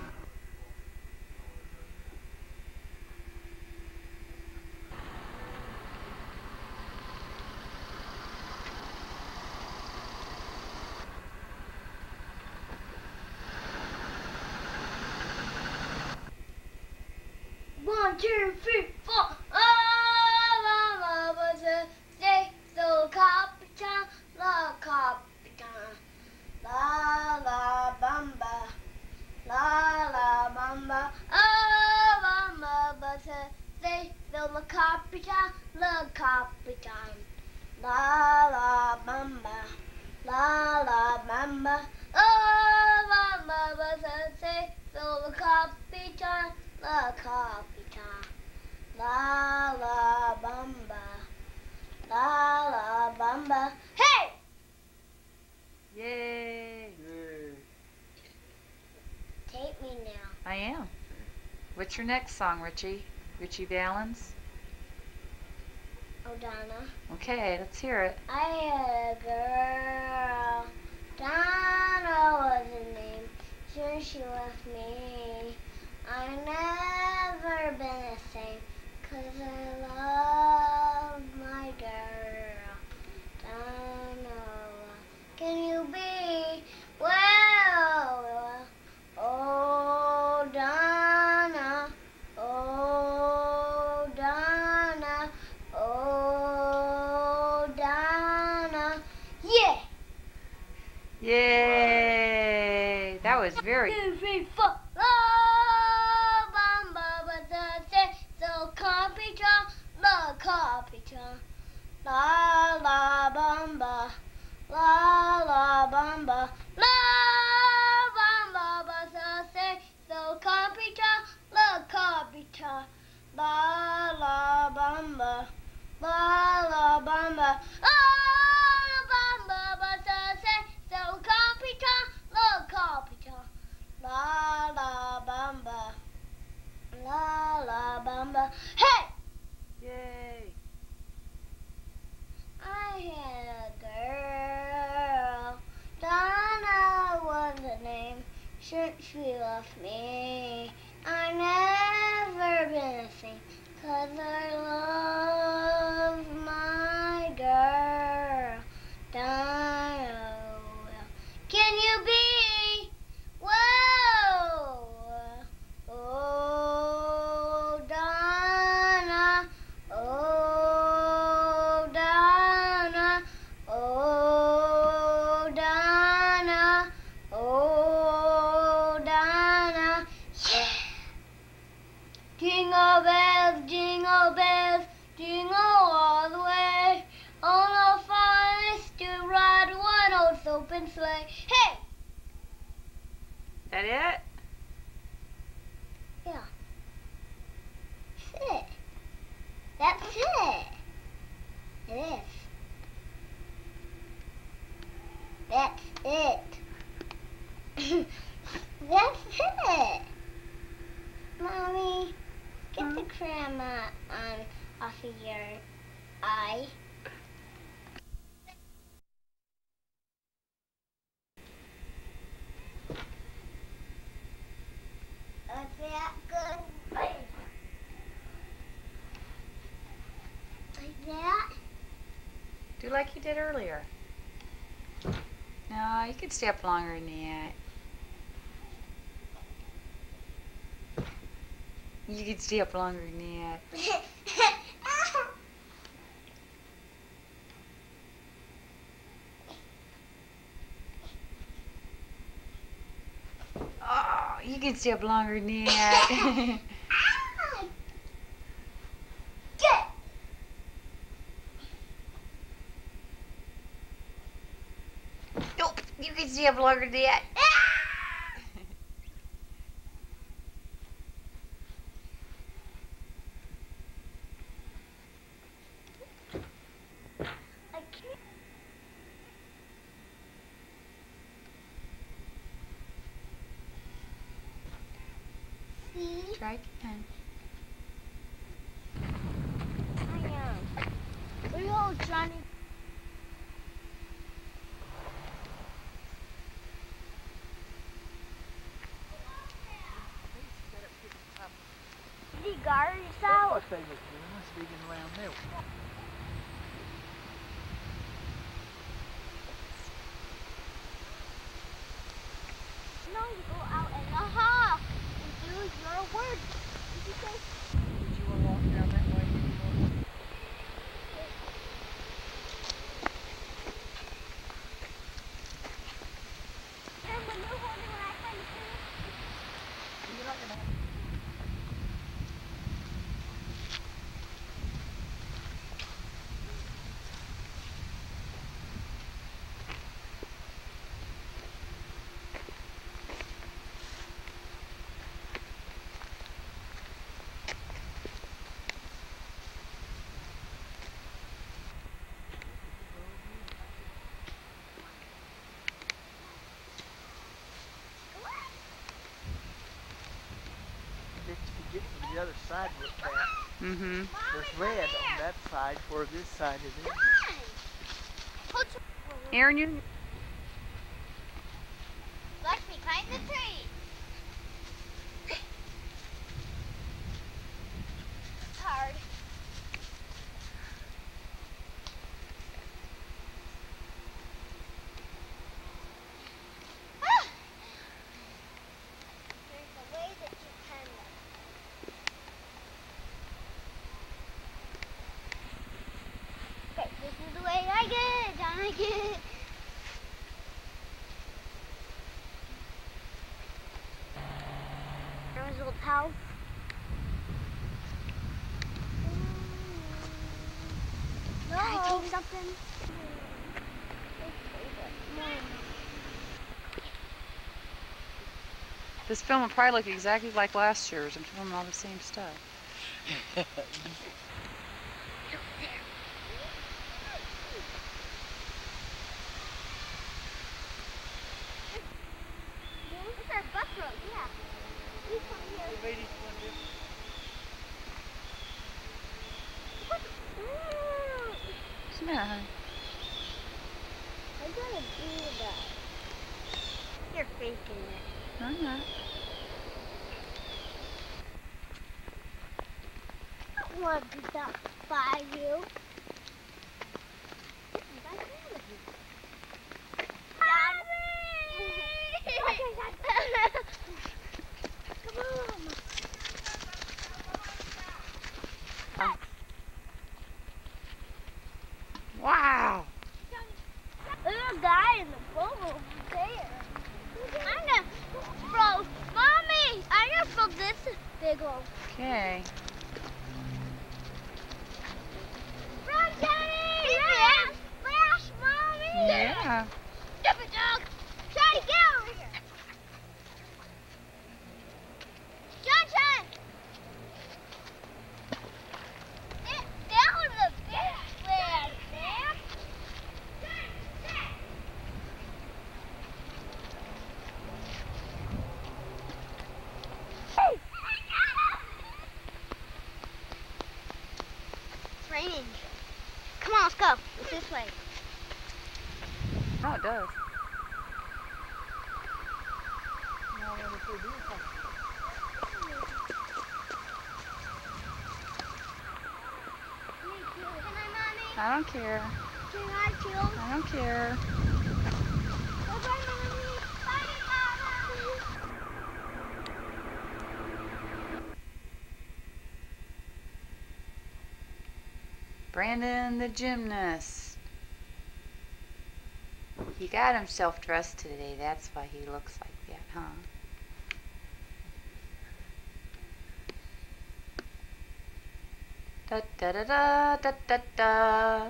One, two, three, four. Oh, Mama was a stay so capitan, la capitan, la bamba, la bamba. Oh, Mama was a stay so capitan, la capitan, la bamba, la bamba. Oh, Mama was a stay so capitan. La capitan, la bamba, la bamba. Hey! Yay. Take me now. I am. What's your next song, Richie? Richie Valens? Oh, Donna. Okay, let's hear it. I had a girl. Donna was her name. Soon she left me. I've never been the same, 'cause I love my girl. Donna, can you be well? Oh, Donna, oh, Donna, oh, Donna. Yeah! Yay! That was very... 1, 2, 3, 4. La bamba, la bamba, la bamba, but say so capita, la capita, la bamba, la bamba, la bamba, but say so capita, la capita, since you left me. I've never been the same, 'cause I love my girl, Donna. Can you be? Whoa! Oh, Donna. Oh, Donna. Oh, Donna. Oh, Donna. Yeah. Jingle bells, jingle all the way. On the finest to ride one old open sleigh. Hey! That it? Yeah. That's it. That's it. It is. That's it. That's it. Mommy, get the crayon off of your eye. Was that good? Like that? Do like you did earlier. No, you could stay up longer than that. You could stay up longer than that. Oh, you can stay up longer than that. Nope, you can stay up longer than that. Try again. We all Johnny. Did he guard yourself? What they was doing was digging around milk. No, you go out in the hall and do your work. Did you say? Did you want to walk down that way anymore? And when you're holding when I find the You're not gonna. Get to the other side of the path. Mm-hmm. There's red on that side where this side is in. Aaron, you. Watch me climb the tree. It's hard. There's a way that you can. Okay, this is the way I get it. Don't I get it? There's a little house. No. Can I take something? This film will probably look exactly like last year's. I'm filming all the same stuff. It's our bus road, yeah. You come here. What's the matter, honey? I gotta do that. You're faking it. Alright. I want to stop by you. Wow. There's a guy in the boat over there. I'm gonna throw, Mommy! I'm gonna throw this big one. Okay. Run, Daddy! Run! Flash, Mommy! Yeah. Stupid dog! Try to get over here. Johnson! That was a big man, man. It's raining. Come on, let's go. It's this way. Oh, it does. I don't care. Can I chill? I don't care. Bye-bye, Mommy. Bye, Mama. Brandon the gymnast. He got himself dressed today. That's why he looks like that, huh? Da da da da da da da.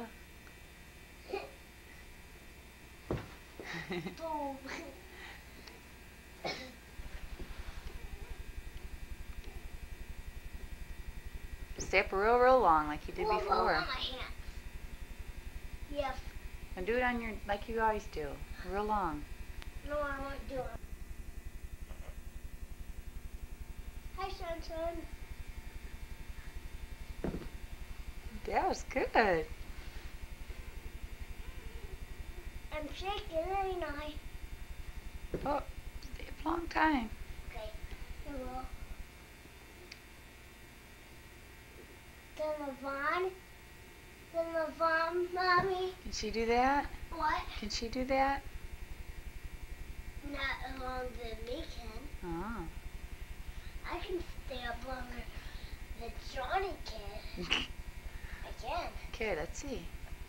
Step real long like you did before. On my hands. Yes. And do it on your, like you always do. Real long. No, I won't do it. Hi, Sunshine. That was good. I'm shaking, ain't I? Oh, stay a long time. Okay, I will. Then the Vaughn, Mommy. Can she do that? What? Can she do that? Not as long as me can. Oh. I can stay up longer than Johnny can. I can. Okay, let's see.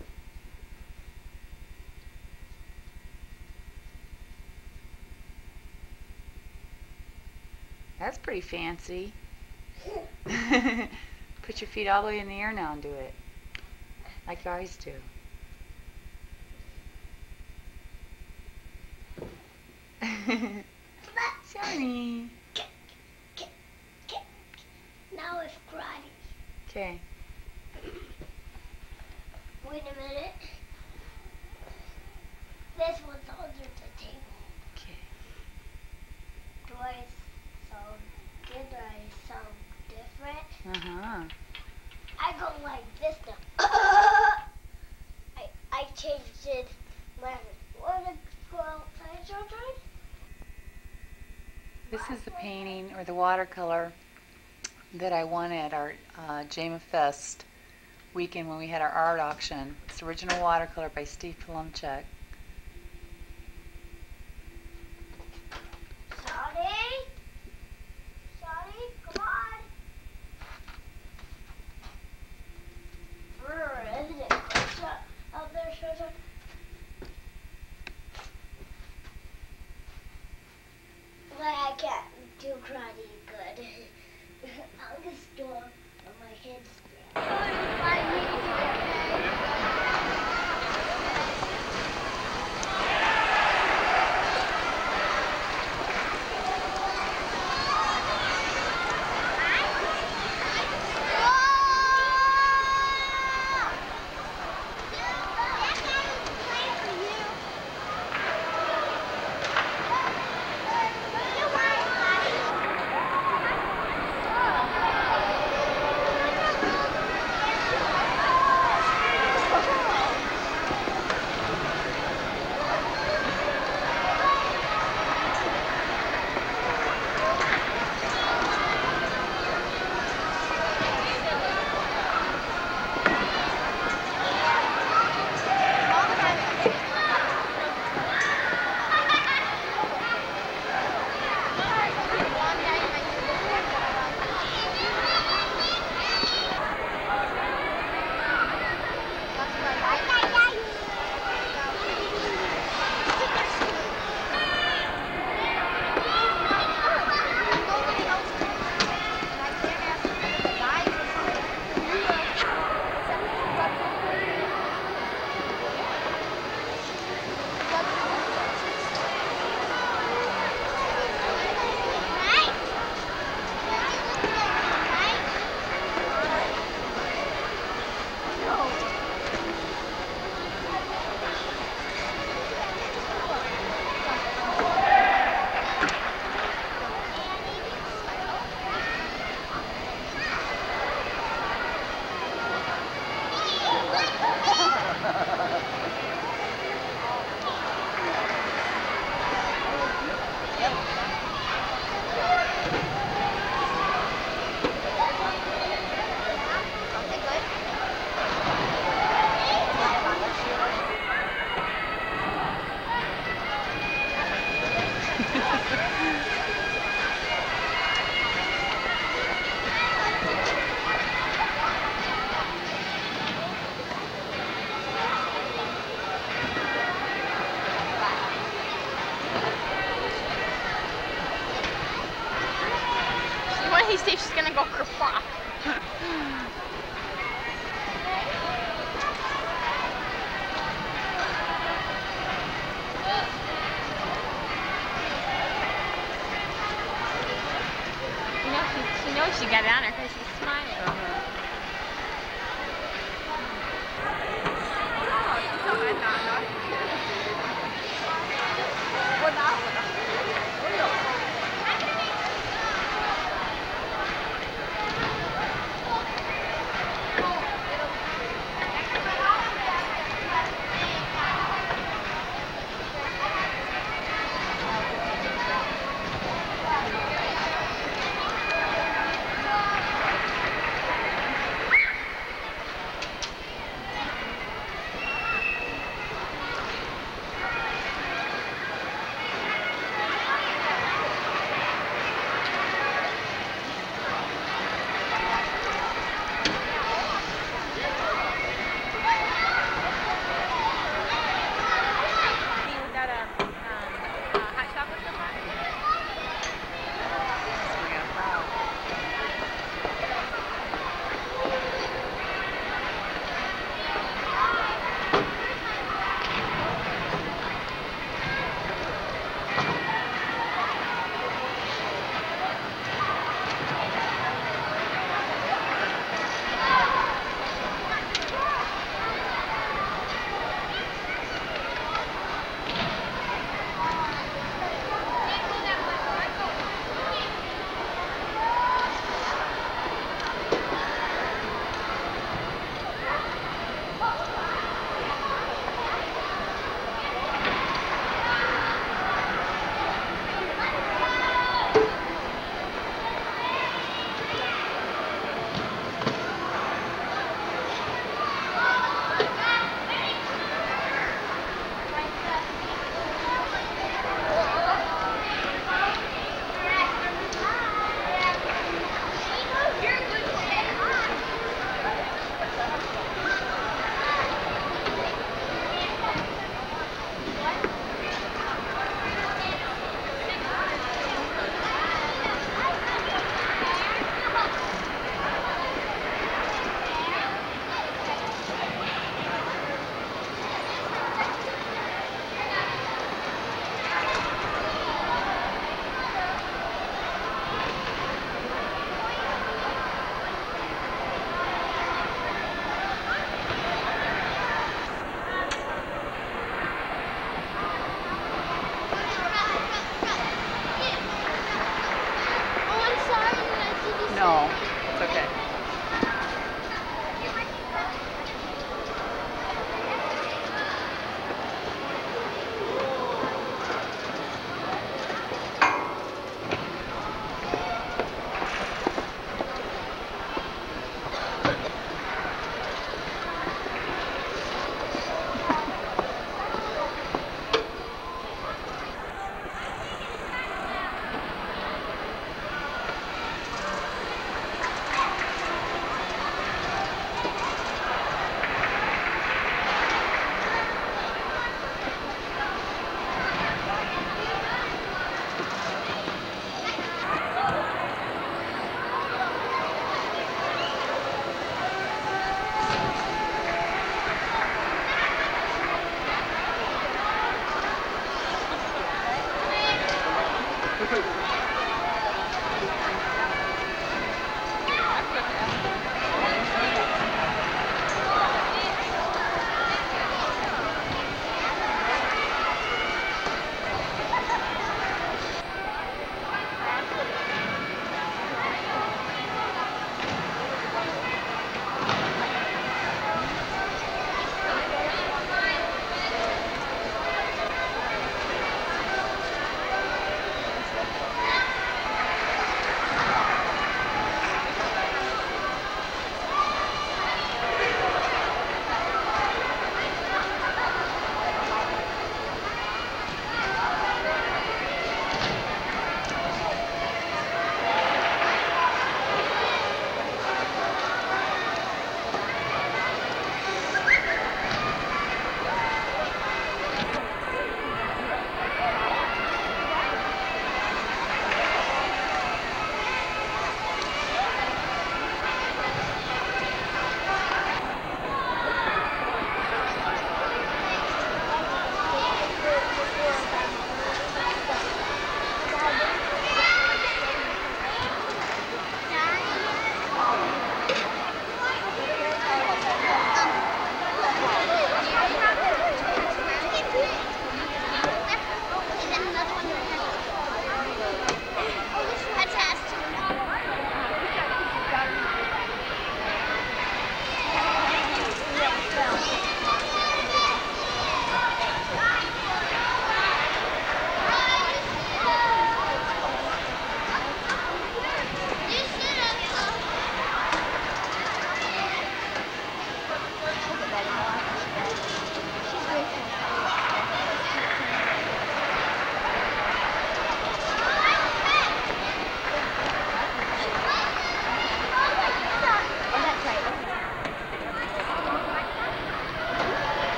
That's pretty fancy. Put your feet all the way in the air now and do it. Like you always do. Johnny. Now it's karate. Okay. Wait a minute. This one's under the table. Okay. Do I sound good? Do I sound different? Uh-huh. I go like this now. I changed it. What is go outside, children? This is the painting or the watercolor that I won at our Jama Fest weekend when we had our art auction. It's original watercolor by Steve Palumchuk. Shawty? Shawty, come on. Isn't it close out there, Shawty? But I can't do karate good. I'll just do it on my head. me see if she's gonna go kerplop. She knows she got down there because she's smiling. No, it's okay.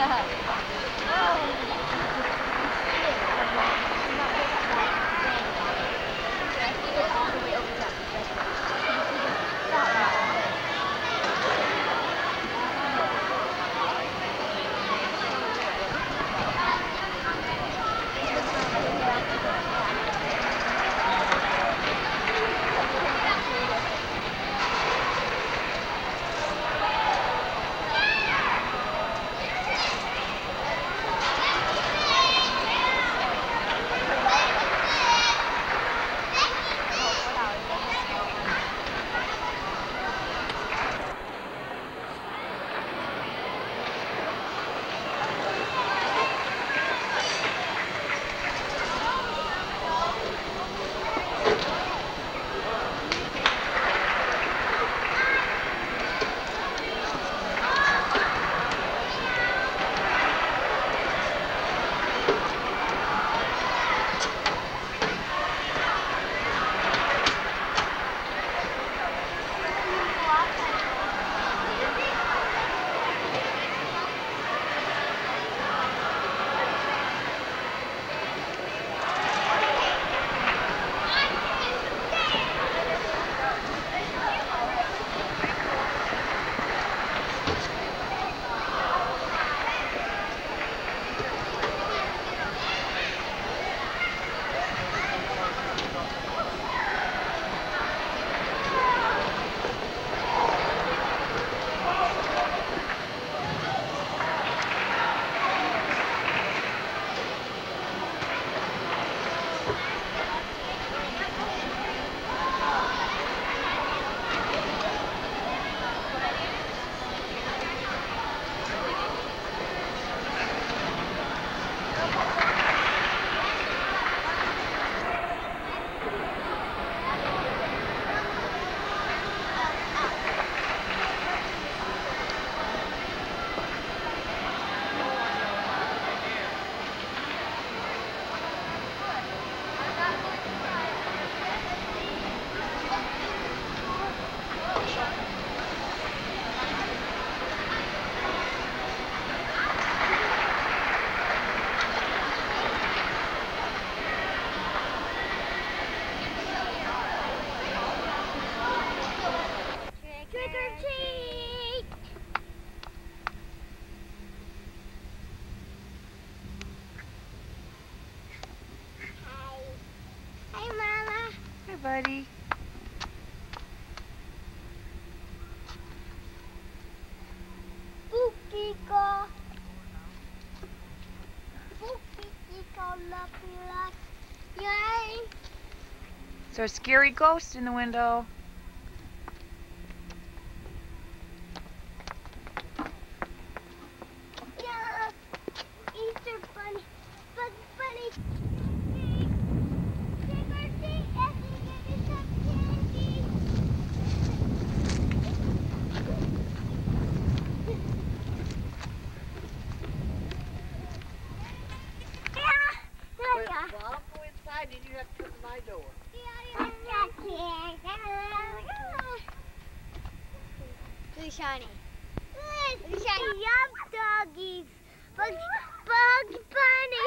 Buddy. Is there a scary ghost in the window? Yeah, Easter bunny, bunny. Well, I'll go inside and you have to come to my door. Who's shiny? Who's shiny? Yum doggies. Bugs Bunny.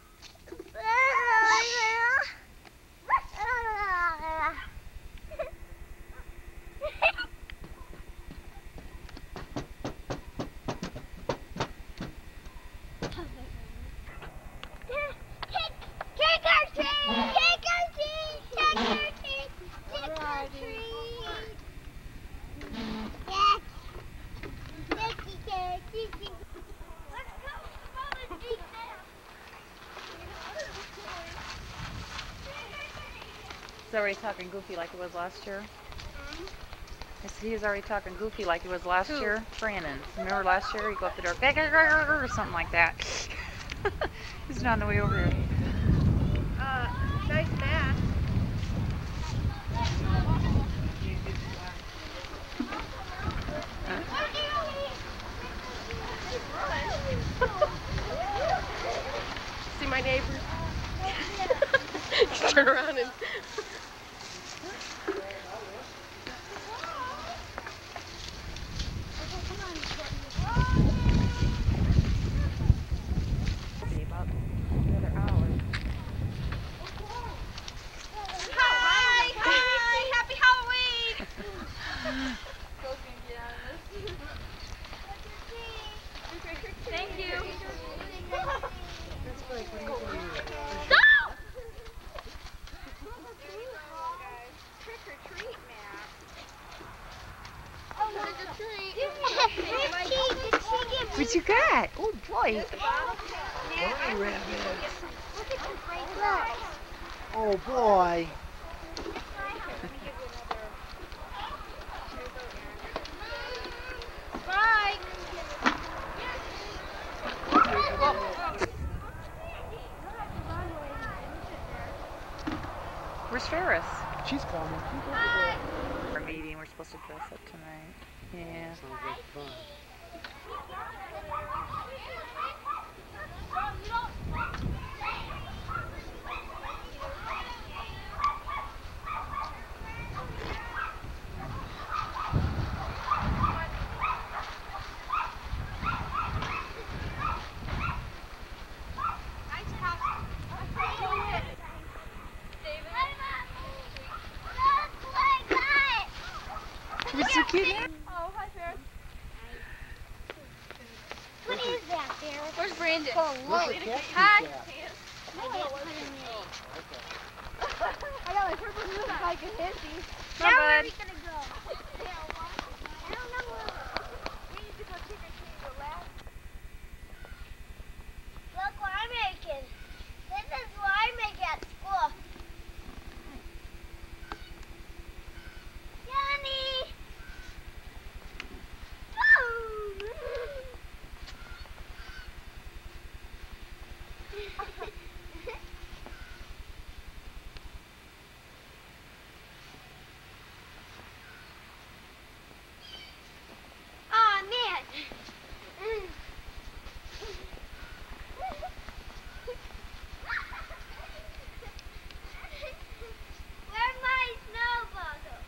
He's already talking goofy like it was last year. I said he was already talking goofy like it was last year. Brandon, remember last year? He'd go up the door, or something like that. He's on the way over here. Nice mask. See my neighbors? Turn around and... What you got? Oh boy. Bunny rabbits. Oh boy. Where's Ferris? She's coming. Our meeting, we're supposed to dress up tonight. Yeah. Sounds like fun. What's so cute? Oh, hi, Ferris. What is that, Ferris? Where's Brandon? Where's your cat? Hi. I got my purple moon like a hissy. Now Where are bud. we gonna go? I don't know where. We need to go trick or treat the last. Look what I'm making. This is what I make at school. Johnny! Aw, man! Where's my snow bottle?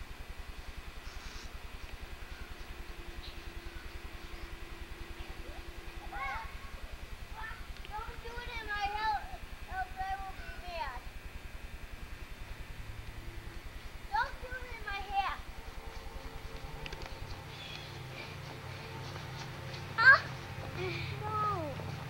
Don't do it in my house, else I will be mad. Don't do it in my hair. Ah! No.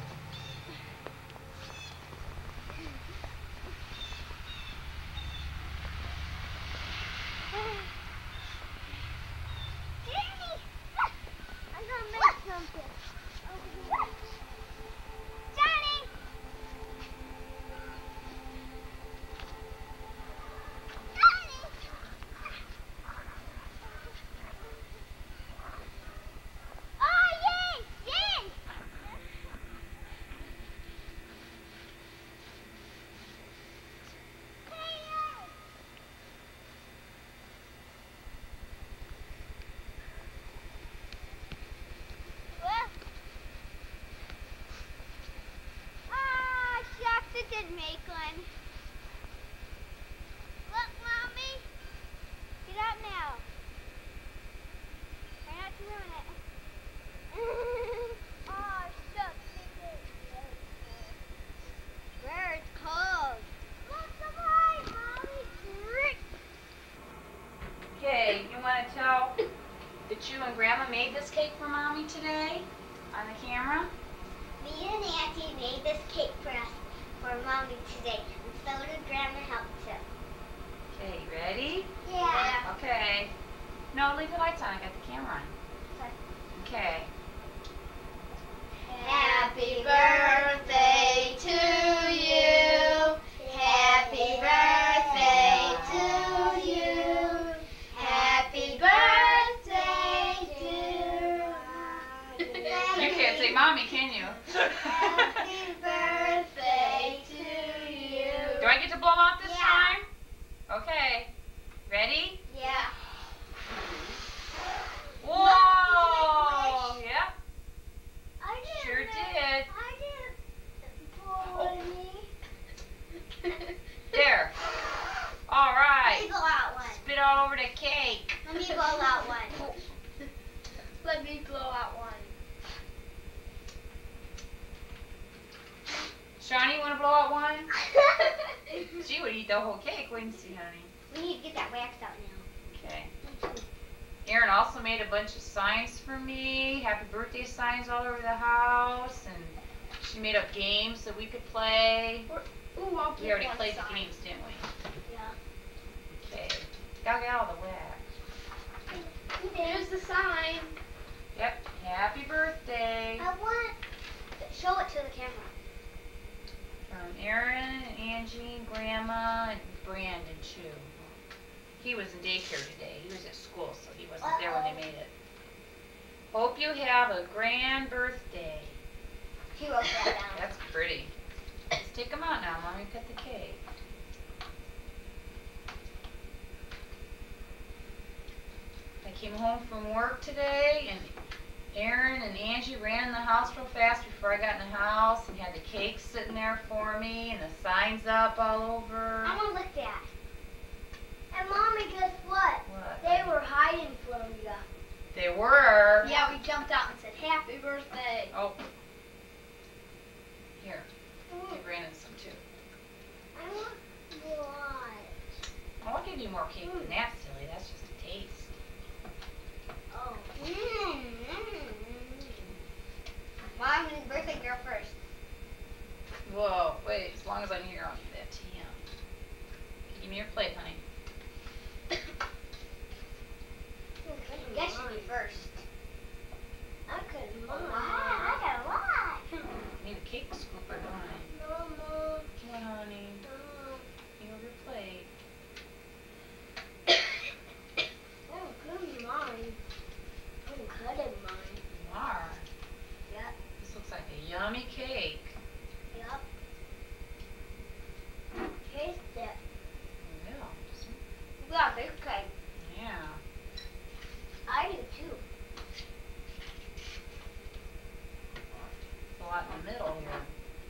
Danny! I'm gonna make something. Johnny! Johnny! Oh, yay! Yay! Ah, shucks, it didn't make one. Look, Mommy. Get out now. Try not to ruin it. Oh, shucks, it did. Where it's cold. Look, surprise, Mommy. Rick. Okay, you want to tell that you and Grandma made this cake for Mommy today on the camera? Me and Auntie made this cake for us, for Mommy today, and so did Grandma help too. Okay, ready? Yeah. Okay. No, leave the lights on. I got the camera on. Okay. Happy birthday to you. Happy birthday to you. Happy birthday, dear. You can't say Mommy, can you? Happy birthday to you. Do I get to blow out this Yeah. time? Okay. Ready? Yeah. Whoa! Yep. I did. Sure did. I did. There. All right. Let me blow out one. Spit all over the cake. Let me blow out one. Let me blow out one. Shawnee, you want to blow out one? She would eat the whole cake, wouldn't she, honey? We need to get that wax out now. Okay. Erin also made a bunch of signs for me, happy birthday signs all over the house, and she made up games so we could play. Ooh, I'll We already played the games, didn't we? Yeah. Okay. Gotta get all the wax. There's the sign. Yep. Happy birthday. Angie, Grandma, and Brandon too. He was in daycare today. He was at school, so he wasn't there when they made it. Hope you have a grand birthday. He wrote that down. That's pretty. Let's take them out now. Mommy cut the cake. I came home from work today, and Aaron and Angie ran in the house real fast before I got in the house and had the cake sitting there for me and the signs up all over. I want to look at. And Mommy, guess what? What? They were hiding from you. They were? Yeah, we jumped out and said, Happy birthday. Oh. Here. Give Brandon some too. I want what? I'll give you more cake than that, silly. That's just a taste. Oh. Mom, birthday girl first. Whoa, wait, as long as I'm here, I'll give that to you. Give me your plate, honey. That should be first. I couldn't mind. I got a lot. Need a cake scooper, don't I? Mama. Come on, honey. You have your plate. I'm cutting mine. I'm cutting mine. You are? Yep. This looks like a yummy cake. Yep. Taste it. Yeah. We got a big cake. Yeah. I do too. It's a lot in the middle here.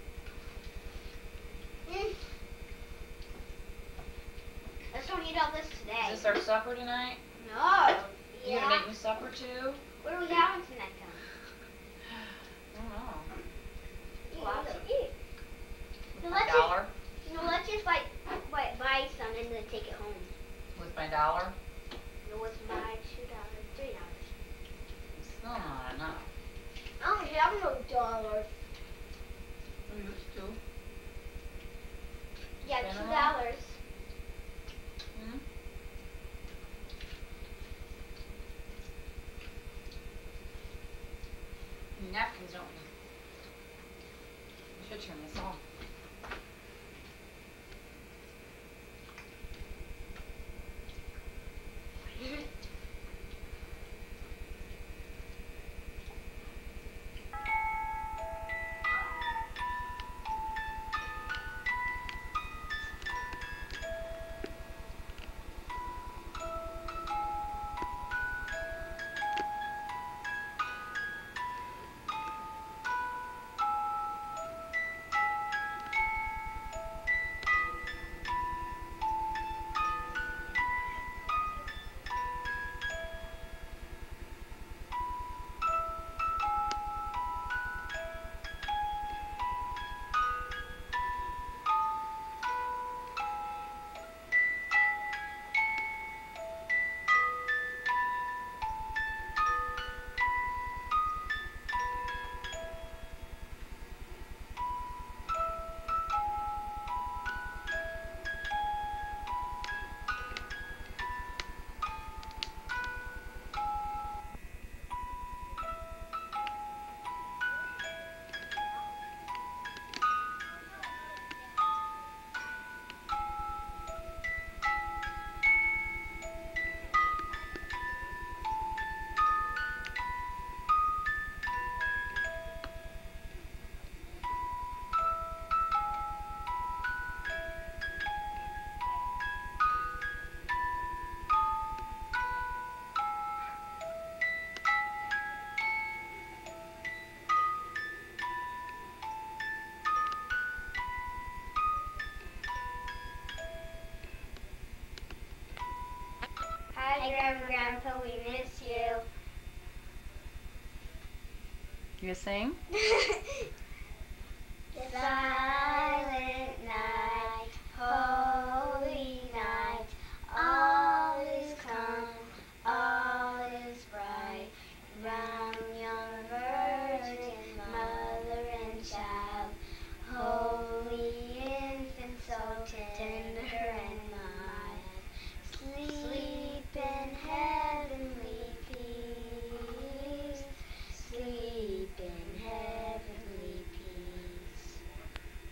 Let's don't eat all this today. Is this our supper tonight? No. You gonna make me supper too? What are we having tonight, Tom? I don't know. Lots of eat. With my dollar? Let's just like buy some and then take it home. With my dollar? No, with my $2, $3. It's still not enough. I don't have no dollars. You used to. Yeah, Spend them $2. all? Hmm? Napkins, don't we? I should turn this off. Grandpa, we miss you. You gonna sing? The silent night, holy night, all is calm, all is bright. Round young virgin, mother and child, holy infant, so tender and mild. Sleep in heavenly peace. Sleep in heavenly peace.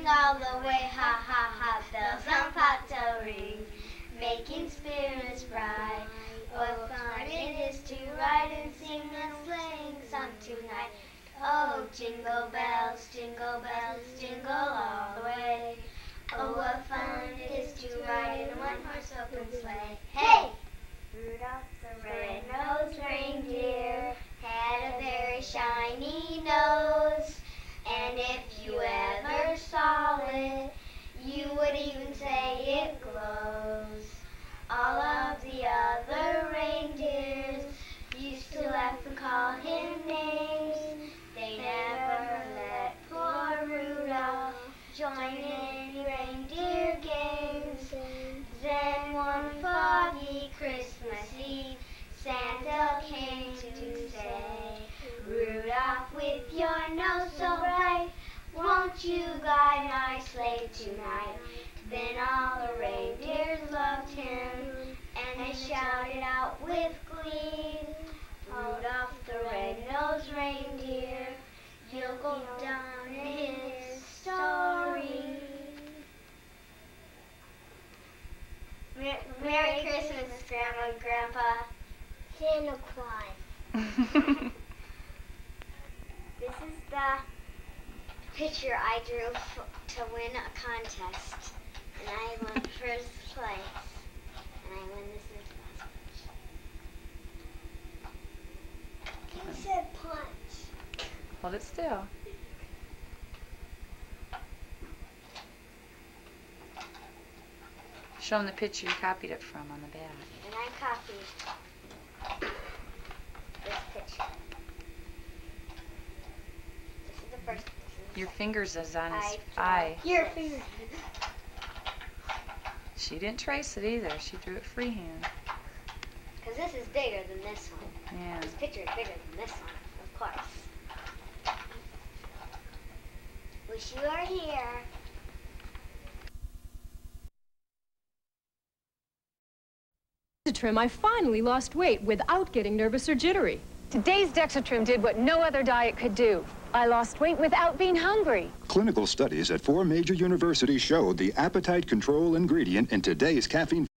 ring all the way, ha ha ha, bells on Pottery, making spirits bright. What fun it is to ride and sing a sleighing song tonight. Oh, jingle bells, jingle all the way. Oh, what fun it is to ride in a one-horse open sleigh. Hey! Rudolph the red-nosed reindeer had a very shiny nose, and if you ever saw it, you would even say it glows. All of the other reindeers used to laugh and call him names. They never let poor Rudolph join any reindeer games. Then one foggy Christmas Eve, Santa came to say, Rudolph, with your nose so bright, won't you guide my sleigh tonight? Then all the reindeers loved him, and they shouted out with glee, Rudolph the red-nosed reindeer, you'll go down in history. Merry Christmas, Grandma and Grandpa. Santa Claus. This is the picture I drew to win a contest. And I won first place. And I won this in class. You said punch. Hold it still. Show them the picture you copied it from on the back. And I copied this picture. This is the first. Your fingers is on his eye. Your fingers. She didn't trace it either. She drew it freehand. Because this is bigger than this one. Yeah. This picture is bigger than this one, of course. Wish you were here. Dexatrim, I finally lost weight without getting nervous or jittery. Today's Dexatrim did what no other diet could do. I lost weight without being hungry. Clinical studies at 4 major universities showed the appetite control ingredient in today's caffeine